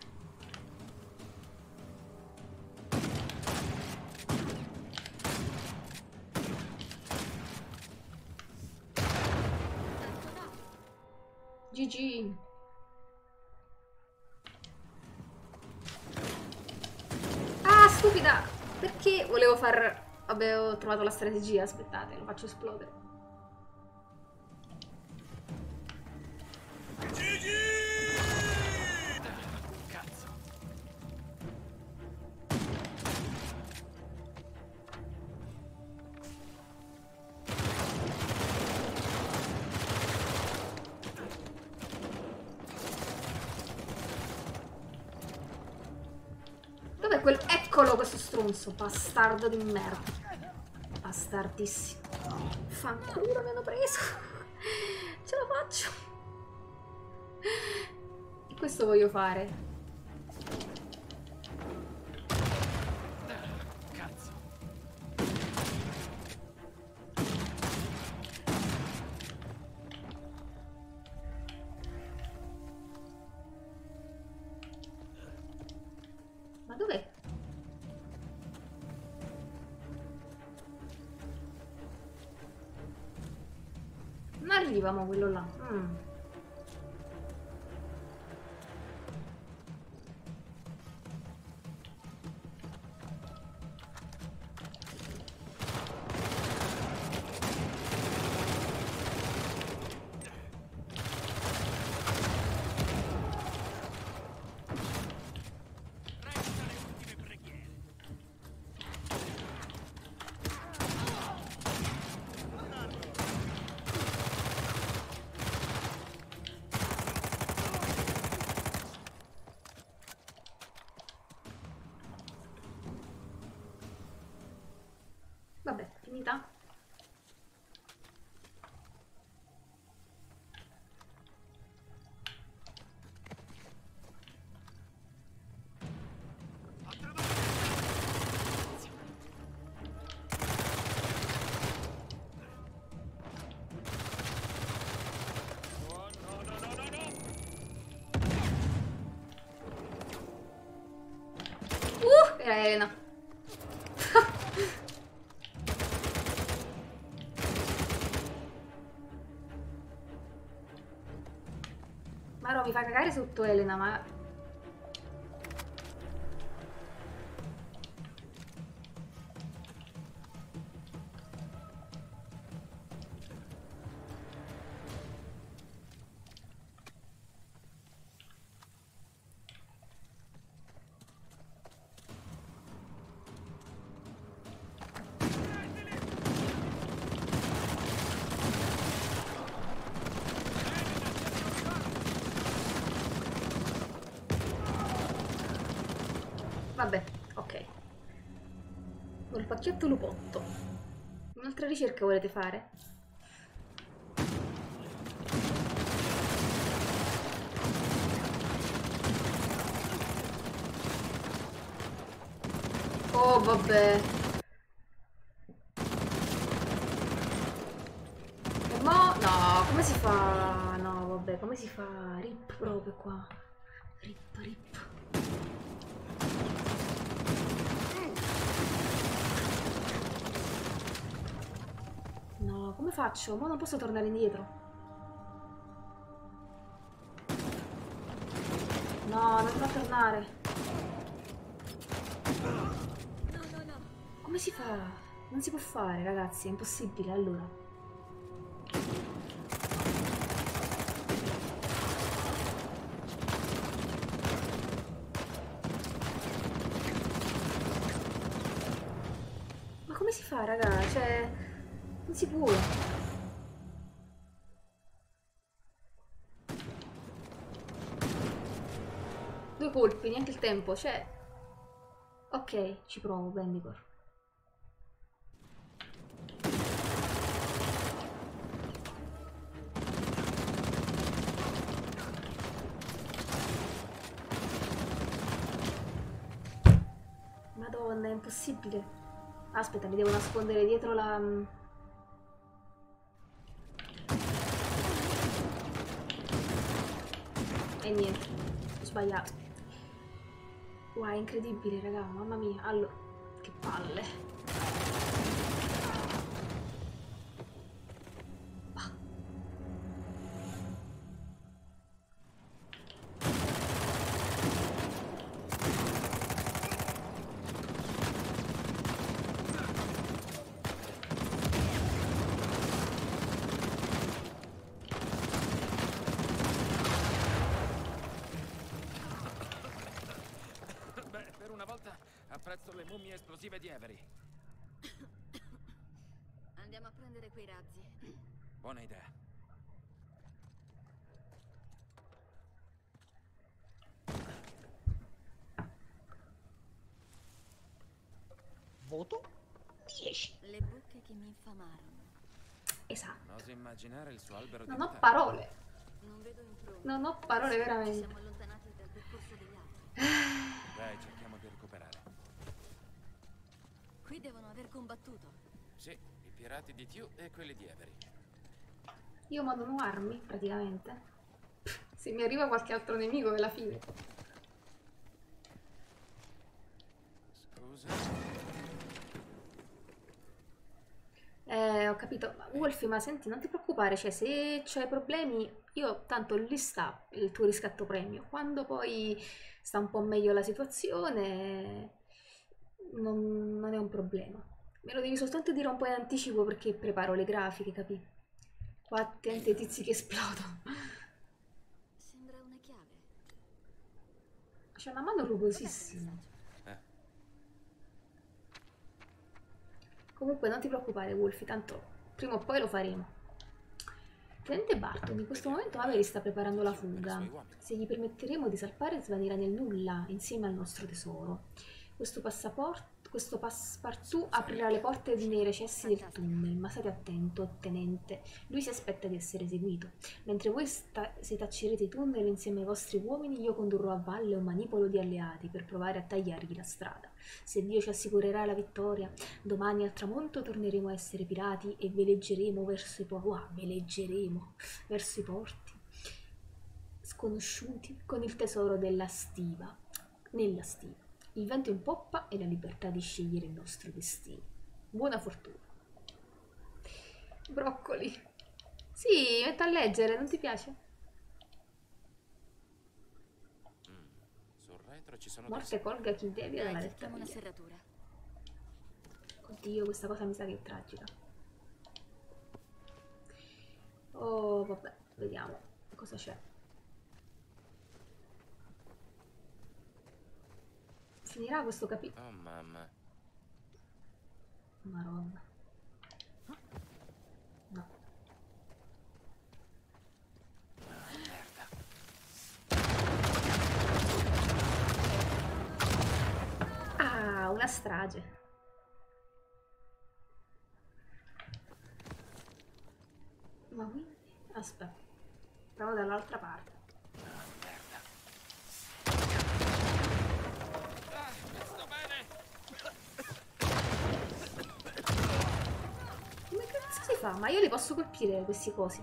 GG. Ah, stupida! Perché volevo far... Vabbè, ho trovato la strategia, aspettate, lo faccio esplodere. Dov'è quel... Eccolo questo stronzo, bastardo di merda. Bastardissimo. Fanculo, mi hanno preso. Ce la faccio. E questo voglio fare. Ma dov'è? Non arriva mo quello là. Vabbè, finita. Era Elena. cagare sotto Elena, ma... Vabbè, ok. Col pacchetto lupotto. Un'altra ricerca volete fare? Oh, vabbè. E mo... No, come si fa? No, vabbè, come si fa? Rip proprio qua. Rip, rip. No, come faccio? Ma non posso tornare indietro. No, non devo tornare. Come si fa? Non si può fare, ragazzi, è impossibile, allora. Ma come si fa, raga? Cioè, non si può. Due colpi, neanche il tempo, cioè... Ok, ci provo, Bendicor. Madonna, è impossibile. Aspetta, mi devo nascondere dietro la... E niente, ho sbagliato. Wow, è incredibile, raga, mamma mia. Allora, che palle. Ah. Beh, per una volta apprezzo le mummie esplosive di Avery. Andiamo a prendere quei razzi. Buona idea. Voto 10. Le buche che mi infamarono. Esatto. Oso immaginare il suo albero di Non ho vita. parole. Non vedo impronte. Non ho parole Ci veramente. siamo allontanati dal percorso degli altri. Dai, cerchiamo di recuperare. Qui devono aver combattuto. Sì, i pirati di Tew e quelli di Avery. Io ma non ho armi, praticamente. Se mi arriva qualche altro nemico è la fine. Scusa. Ho capito. Ma Wolfie, ma senti, non ti preoccupare, cioè se c'hai problemi, io tanto lì sta il tuo riscatto premio. Quando poi sta un po' meglio la situazione, non è un problema. Me lo devi soltanto dire un po' in anticipo perché preparo le grafiche, capì? Qua attenti ai tizi che esplodono. Sembra una chiave. C'è una mano rugosissima. Comunque non ti preoccupare, Wolfie, tanto prima o poi lo faremo. Tenente Barton, in questo momento Avery sta preparando la fuga. Se gli permetteremo di salpare svanirà nel nulla insieme al nostro tesoro. Questo passepartout aprirà le porte nei recessi del tunnel, ma state attento, tenente. Lui si aspetta di essere eseguito. Mentre voi se taccerete i tunnel insieme ai vostri uomini, io condurrò a valle un manipolo di alleati per provare a tagliargli la strada. Se Dio ci assicurerà la vittoria, domani al tramonto torneremo a essere pirati e veleggeremo verso verso i porti sconosciuti con il tesoro della stiva, nella stiva. Il vento in poppa e la libertà di scegliere il nostro destino. Buona fortuna. Broccoli. Sì, metto a leggere, non ti piace? retro ci sono Morte colga chi deve dalla Dai, cerchiamo una lettera. serratura. Oddio, questa cosa mi sa che è tragica. Oh, vabbè, vediamo cosa c'è. Finirà questo capitolo. Oh mamma. Maronna. No. Ah, una strage. Ma quindi... Aspetta. Provo dall'altra parte. Sto bene. Come cazzo si fa? Ma io li posso colpire questi cosi?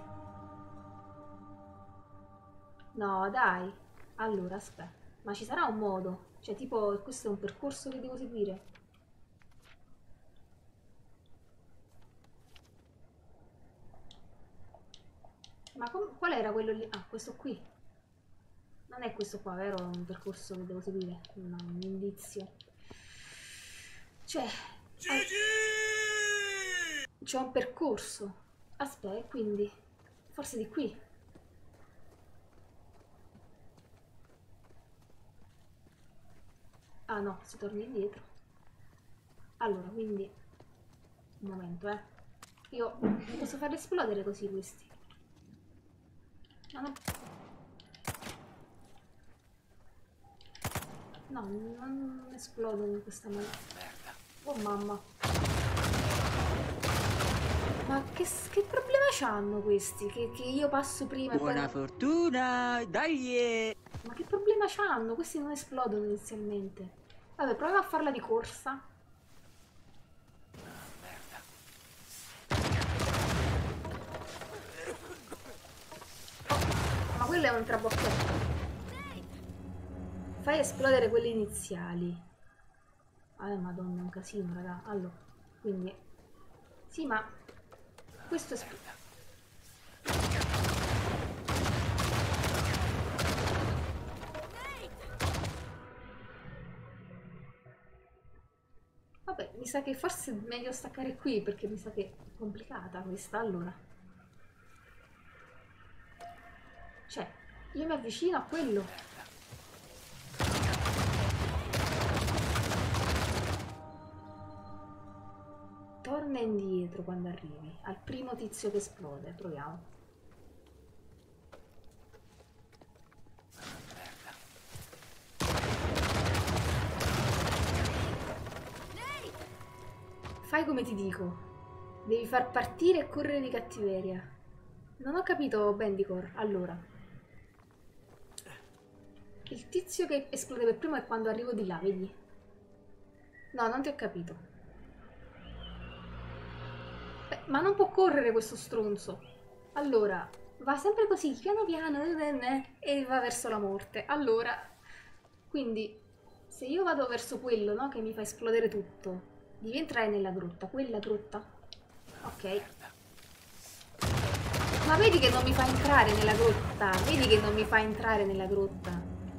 No, dai. Allora, aspetta. Ma ci sarà un modo? Cioè, tipo, questo è un percorso che devo seguire? Ma qual era quello lì? Ah, questo qui. Non è questo qua, vero? Un percorso che devo seguire. Un indizio. Cioè... c'è un percorso. Aspetta, quindi... Forse di qui. Ah no, si torna indietro. Allora, quindi... Un momento, Io posso farli esplodere così questi. No, non esplodono in questa maniera. Oh mamma. Ma che problema c'hanno questi? Che io passo prima e poi... Buona fortuna, dai! Ma che problema c'hanno? Questi non esplodono inizialmente. Vabbè, proviamo a farla di corsa. Oh, ma quello è un trabocchetto. Fai esplodere quelli iniziali. Madonna, è un casino, raga. Allora, quindi... Sì, ma... Questo è... Vabbè, mi sa che forse è meglio staccare qui, perché mi sa che è complicata questa, allora. Cioè, io mi avvicino a quello. Torna indietro quando arrivi, al primo tizio che esplode, proviamo. Fai come ti dico. Devi far partire e correre di cattiveria. Non ho capito, Bendicor. Allora. Il tizio che esplode per primo è quando arrivo di là, vedi? No, non ti ho capito. Ma non può correre questo stronzo. Allora, va sempre così, piano piano, e va verso la morte. Allora, quindi, se io vado verso quello, no, che mi fa esplodere tutto, devi entrare nella grotta. Quella grotta? Ok. Ma vedi che non mi fa entrare nella grotta? Vedi che non mi fa entrare nella grotta?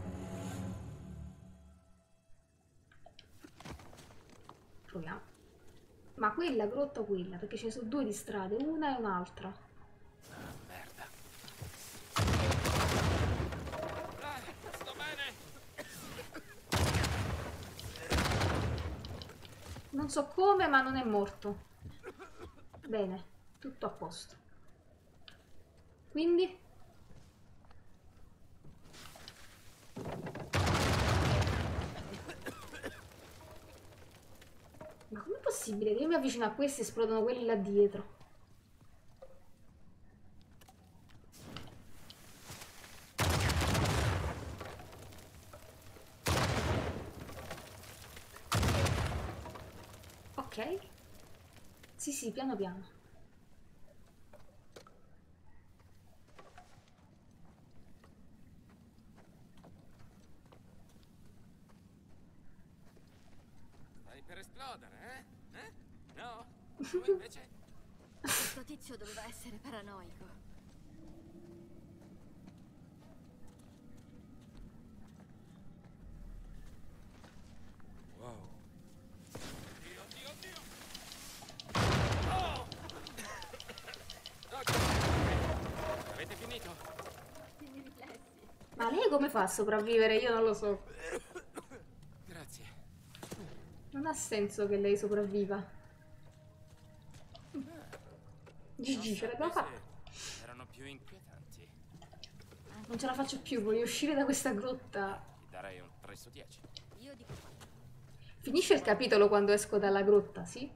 Proviamo. Ma quella grotta o quella? Perché ce ne sono due di strade, una e un'altra. Sto bene. Non so come, ma non è morto. Bene, tutto a posto. Quindi? Ma com'è possibile che io mi avvicino a questi e esplodono quelli là dietro? Ok. Sì, sì, piano piano. Stai per esplodere, eh? No? Tu invece? Questo tizio doveva essere paranoico. come fa a sopravvivere? Io non lo so. Grazie. Non ha senso che lei sopravviva. GG, ce l'abbiamo fatta. Erano più inquietanti. Non ce la faccio più, voglio uscire da questa grotta. Ti darei un 3 su 10. Io dico Finisce il capitolo quando esco dalla grotta, sì?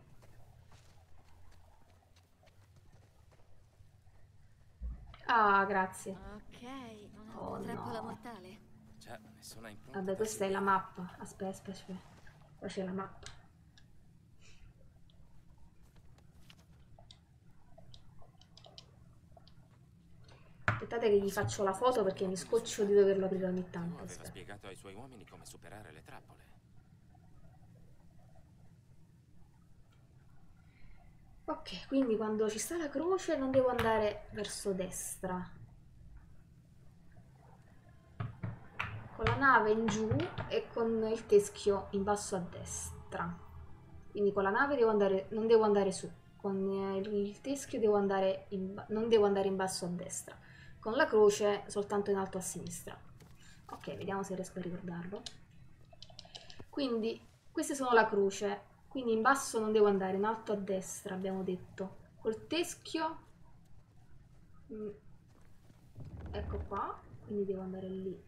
Ah, grazie. ok, una Oh, trappola no. mortale. Cioè, nessuna impronta. Vabbè, da questa è la seguire. mappa. Aspetta, aspetta, aspetta. Qua c'è la mappa. Aspettate che gli faccio la foto perché mi scoccio di doverlo aprire ogni Tu tanto. aveva Aspetta. spiegato ai suoi uomini come superare le trappole. Ok, quindi quando ci sta la croce non devo andare verso destra. Con la nave in giù e con il teschio in basso a destra. Quindi con la nave non devo andare su. Con il teschio non devo andare in basso a destra. Con la croce soltanto in alto a sinistra. Ok, vediamo se riesco a ricordarlo. Quindi queste sono la croce. Quindi in basso non devo andare, in alto a destra abbiamo detto. Col teschio, ecco qua, quindi devo andare lì.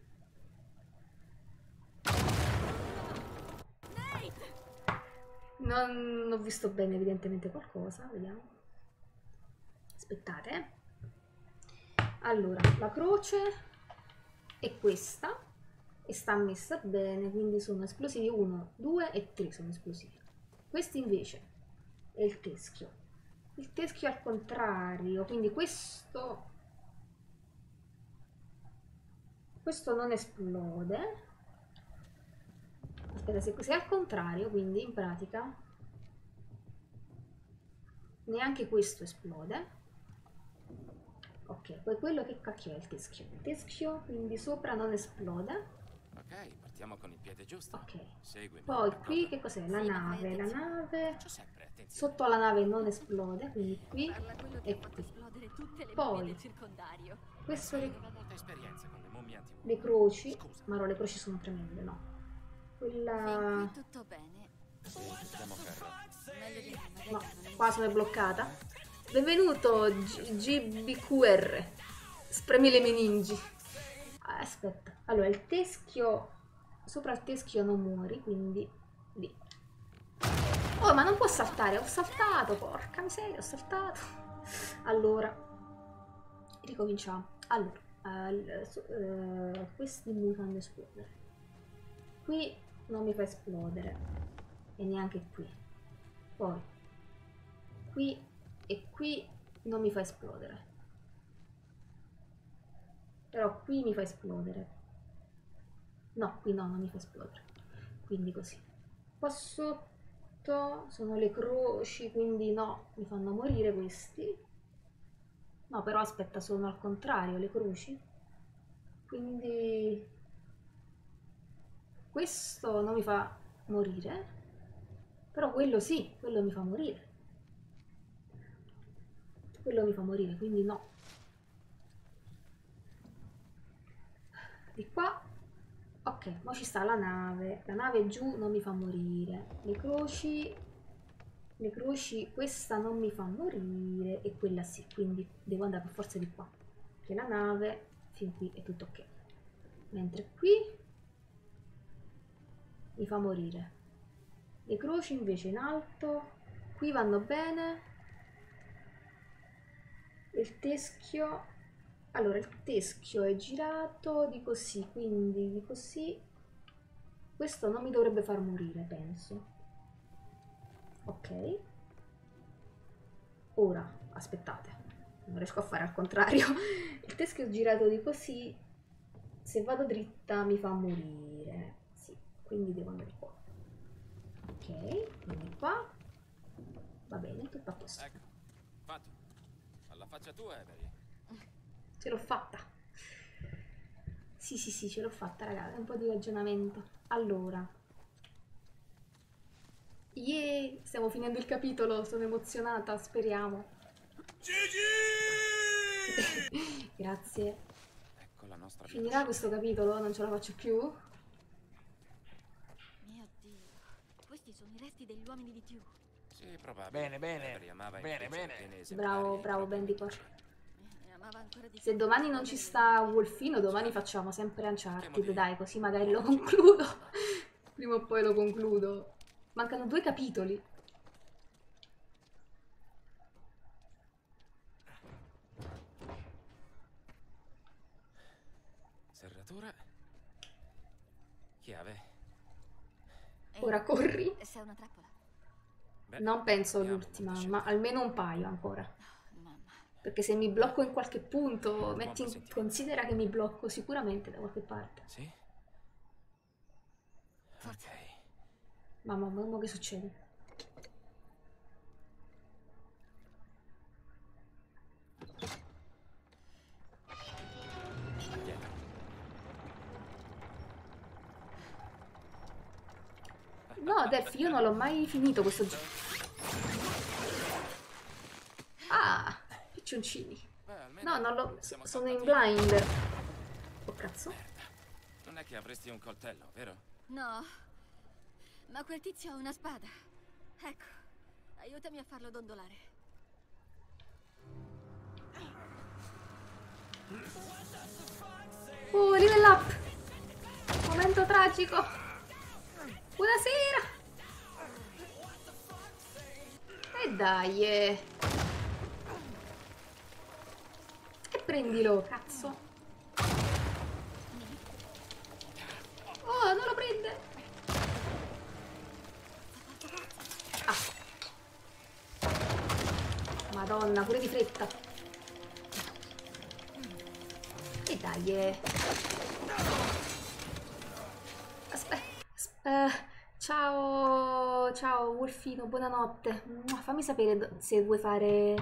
Non ho visto bene evidentemente qualcosa, vediamo. Aspettate. Allora, la croce è questa e sta messa bene, quindi sono esplosivi 1, 2 e 3 sono esplosivi. Questo invece è il teschio. Il teschio è al contrario, quindi questo non esplode. Aspetta, se è al contrario, quindi in pratica neanche questo esplode. Ok, poi quello che cacchio è il teschio? Il teschio, quindi sopra non esplode. Ok, partiamo con il piede giusto. Ok. Seguimi. Poi qui d'accordo? che cos'è? La Sì, ma nave. fai La attenzione. nave Faccio sempre attenzione. sotto alla nave non esplode, quindi qui Parla quello che e ha fatto qui. esplodere tutte le Poi. mummie del circondario. Questo Non ho molta esperienza con le mummie antiche. le croci, Scusa. ma no, le croci sono tremende, no. Fin Quella... qui tutto bene. Siamo fermi. Meglio di no, magari No, non è qua sono bloccata. Benvenuto GBQR. Spremi le meningi. Aspetta. Allora, il teschio... Sopra il teschio non muori, quindi lì. Oh, ma non può saltare. Ho saltato, porca miseria, ho saltato. Allora, ricominciamo. Allora, questi mi fanno esplodere. Qui non mi fa esplodere. E neanche qui. Poi, qui e qui non mi fa esplodere. Però qui mi fa esplodere. No, qui no, non mi fa esplodere. Quindi così. Qua sotto sono le croci, quindi no, mi fanno morire questi. No, però aspetta, sono al contrario le croci. Quindi questo non mi fa morire. Però quello sì, quello mi fa morire. Quello mi fa morire, quindi no. Di qua. Ok, ora ci sta la nave giù non mi fa morire, le croci, questa non mi fa morire e quella sì, quindi devo andare per forza di qua, perché la nave fin qui è tutto ok, mentre qui mi fa morire, le croci invece in alto, qui vanno bene, il teschio... Allora, il teschio è girato di così, quindi di così. Questo non mi dovrebbe far morire, penso. Ok. Ora, aspettate. Non riesco a fare al contrario. Il teschio è girato di così. Se vado dritta mi fa morire. Sì, quindi devo andare qua. Ok, quindi qua. Va bene, tutto a posto. Ecco, fatto. Alla faccia tua, Avery. Ce l'ho fatta. Sì, sì, sì, ce l'ho fatta, ragazzi. Un po' di ragionamento. Allora. Yeah! Stiamo finendo il capitolo. Sono emozionata, speriamo. Gigi! Grazie. Ecco la nostra vita. Finirà questo capitolo? Non ce la faccio più? Mio Dio. Questi sono i resti degli uomini di Tew. Sì, probabile. Bene, Avery amava bene, infliggere bene. pene esemplari Bravo, ai bravo propri Bandicor. E amava ancora di Se più domani non ci sta nascondere Wolfino, domani facciamo sempre Uncharted, Chiamo dai, di- così magari lo concludo. Prima o poi lo concludo. Mancano 2 capitoli. Serratura. Chiave. le- Ora corri. Sei una trappola. Beh, Non penso abbiamo l'ultima, molta ma scelta. almeno un paio ancora. Mamma. Perché se mi blocco in qualche punto, metti sentimento. considera che mi blocco sicuramente da qualche parte. Sì? Forza. Ok. Mamma mia, che succede? Dietro. No, Def, io non l'ho mai finito questo gioco. Ah, piccioncini. Beh, almeno No, non l'ho... siamo sono in scappati. blind. Oh, cazzo. Non è che avresti un coltello, vero? No. Ma quel tizio ha una spada. Ecco. Aiutami a farlo dondolare. Level up. Momento tragico. Buonasera. E dai. E prendilo, cazzo. Oh, non lo prende. Ah. Madonna, pure di fretta. E dai. Aspetta. Ciao, ciao Wolfino, buonanotte. Fammi sapere se vuoi fare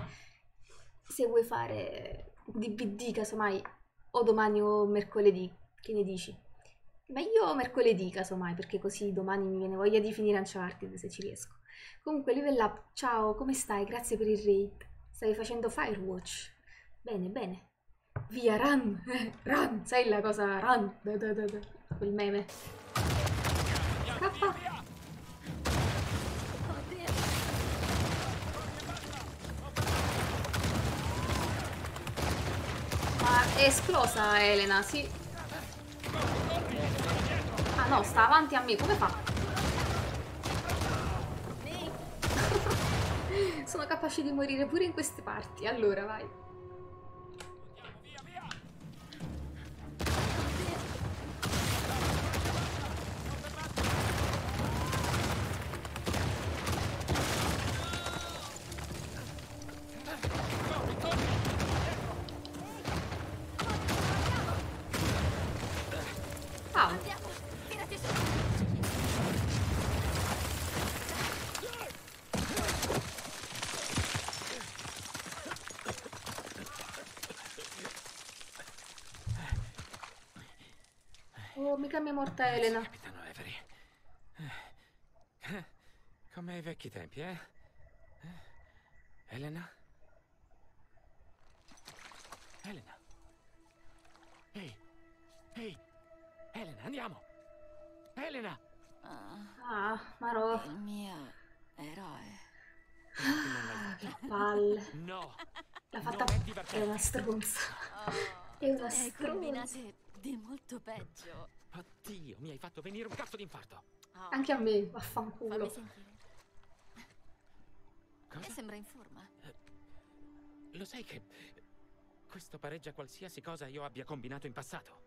DBD casomai, o domani o mercoledì. Che ne dici? Ma io mercoledì casomai, perché così domani mi viene voglia di finire Uncharted se ci riesco. Comunque, Level Up, ciao, come stai? Grazie per il raid. Stavi facendo Firewatch? Bene, bene. Via, run! Run! Sai la cosa? Run! Quel meme. Scappa! Ma è esplosa Elena, sì. Ah no, sta avanti a me, come fa? Sono capace di morire pure in queste parti. Allora, vai. Au. Tirati su. Oh, mica mi è morta Elena. Capitano Avery. Come ai vecchi tempi, eh? Elena? Elena? Ehi! Ehi! Elena, andiamo! Elena! Ah, Maro. Il mio eroe. Non l'hai Che fatto. palle. No! L'ha fatta... Non è È divertente. una stronza. È una Ne hai stronza. combinate di molto peggio. Oddio, mi hai fatto venire un cazzo d'infarto. Oh, Anche a me, fammi vaffanculo. sentire. Cosa? Mi sembra in forma. Lo sai che questo pareggia qualsiasi cosa io abbia combinato in passato?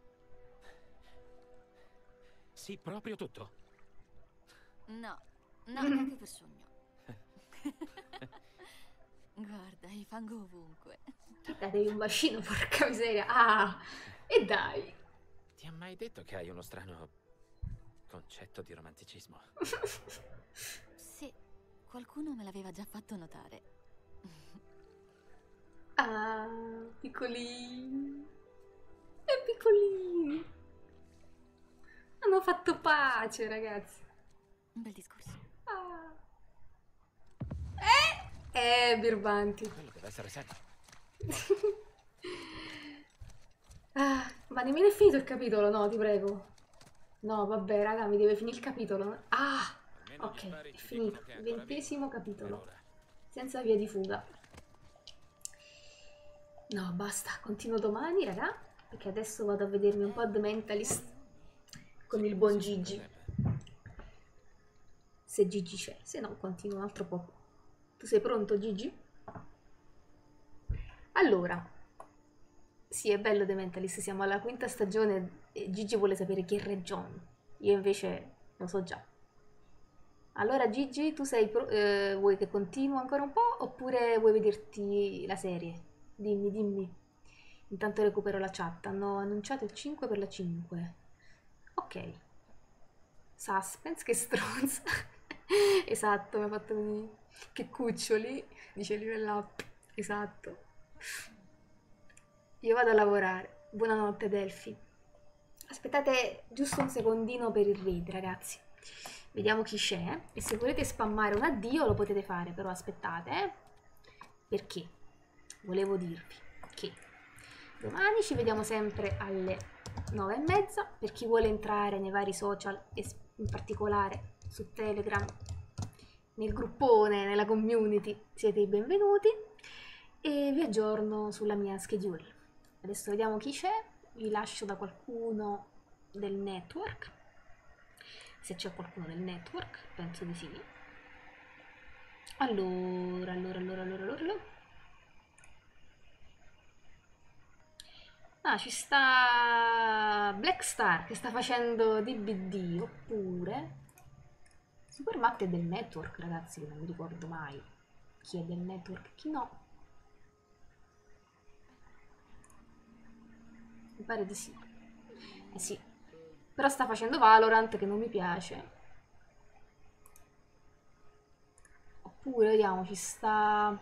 Sì, proprio tutto. No, no, neanche per sogno. Guarda, il fango ovunque. Datevi un bacino, porca miseria. Ah, e dai. Ti ha mai detto che hai uno strano concetto di romanticismo? Sì, qualcuno me l'aveva già fatto notare. Ah, piccolini. E piccolini. Hanno fatto pace, ragazzi. Un bel discorso. Ah. Birbanti. Quello deve essere serio. Ah, ma nemmeno è finito il capitolo, no, ti prego. No, vabbè, raga, mi deve finire il capitolo. Ah, Almeno gli ok, spari è ci dicono finito. che è ancora 20° vivo. capitolo. Per ora. Senza via di fuga. No, basta, continuo domani, raga, perché adesso vado a vedermi un po' The Mentalist con il buon Sì, Gigi. potrebbe. Se Gigi c'è, se no continuo un altro po'. Tu sei pronto, Gigi? Allora, sì, è bello The Mentalist, siamo alla 5ª stagione e Gigi vuole sapere chi è Re John. Io invece lo so già. Allora Gigi, tu vuoi che continuo ancora un po' oppure vuoi vederti la serie? Dimmi, dimmi. Intanto recupero la chat. Hanno annunciato il 5 per la 5. Ok. Suspense, che stronza. Esatto, mi ha fatto venire. Che cuccioli, dice Level Up. Esatto. Io vado a lavorare. Buonanotte, Delphi. Aspettate giusto un secondino per il raid, ragazzi. Vediamo chi c'è. E se volete spammare un addio lo potete fare, però aspettate, Perché? Volevo dirvi che domani ci vediamo sempre alle 9:30. Per chi vuole entrare nei vari social e in particolare su Telegram, nel gruppone, nella community, siete i benvenuti. E vi aggiorno sulla mia schedule. Adesso vediamo chi c'è. Vi lascio da qualcuno del network. Se c'è qualcuno del network, penso di sì. Allora. Ah, ci sta Black Star che sta facendo DBD, oppure Supermatt è del network, ragazzi, che non mi ricordo mai chi è del network e chi no. Mi pare di sì. Eh sì. Però sta facendo Valorant, che non mi piace. Oppure, vediamo, ci sta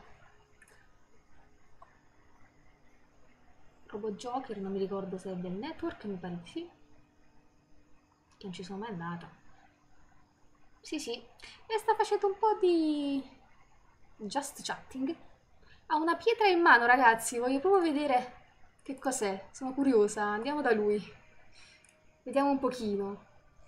Robo Joker, non mi ricordo se è del network, mi pare di sì. Che non ci sono mai andata. Sì, sì. E sta facendo un po' di just chatting. Ha una pietra in mano, ragazzi. Voglio proprio vedere che cos'è. Sono curiosa. Andiamo da lui. Vediamo un pochino.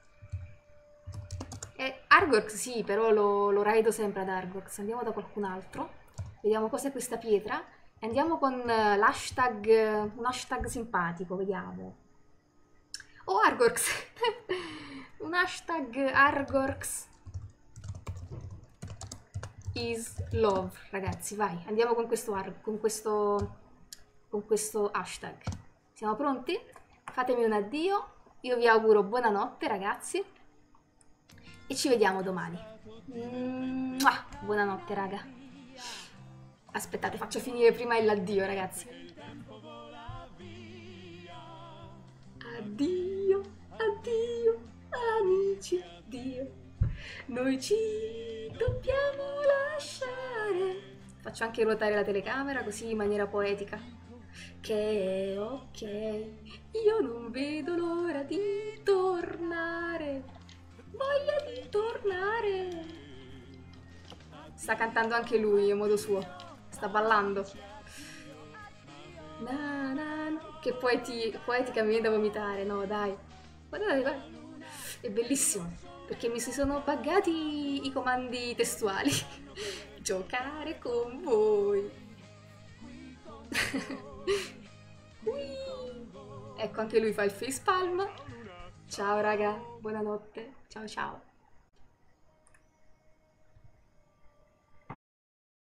Argorx sì, però lo raido sempre ad Argorx. Andiamo da qualcun altro. Vediamo cos'è questa pietra. E andiamo con l'hashtag, un hashtag simpatico, vediamo. Oh, Argorx! Un hashtag Argorx is love, ragazzi, vai. Andiamo con questo hashtag. Siamo pronti? Fatemi un addio. Io vi auguro buonanotte, ragazzi. E ci vediamo domani. Buonanotte, raga. Aspettate, faccio finire prima l'addio, ragazzi. Addio, addio, amici, addio. Noi ci dobbiamo lasciare. Faccio anche ruotare la telecamera così in maniera poetica. Che ok, io non vedo l'ora di tornare. Voglia di tornare. Sta cantando anche lui in modo suo. Sta ballando. Na, na, na. Che poetica, mi viene da vomitare. No, dai. Guardate, guardate. È bellissimo. Perché mi si sono buggati i comandi testuali. Giocare con voi. Ecco, anche lui fa il facepalm. Ciao raga, buonanotte. Ciao ciao.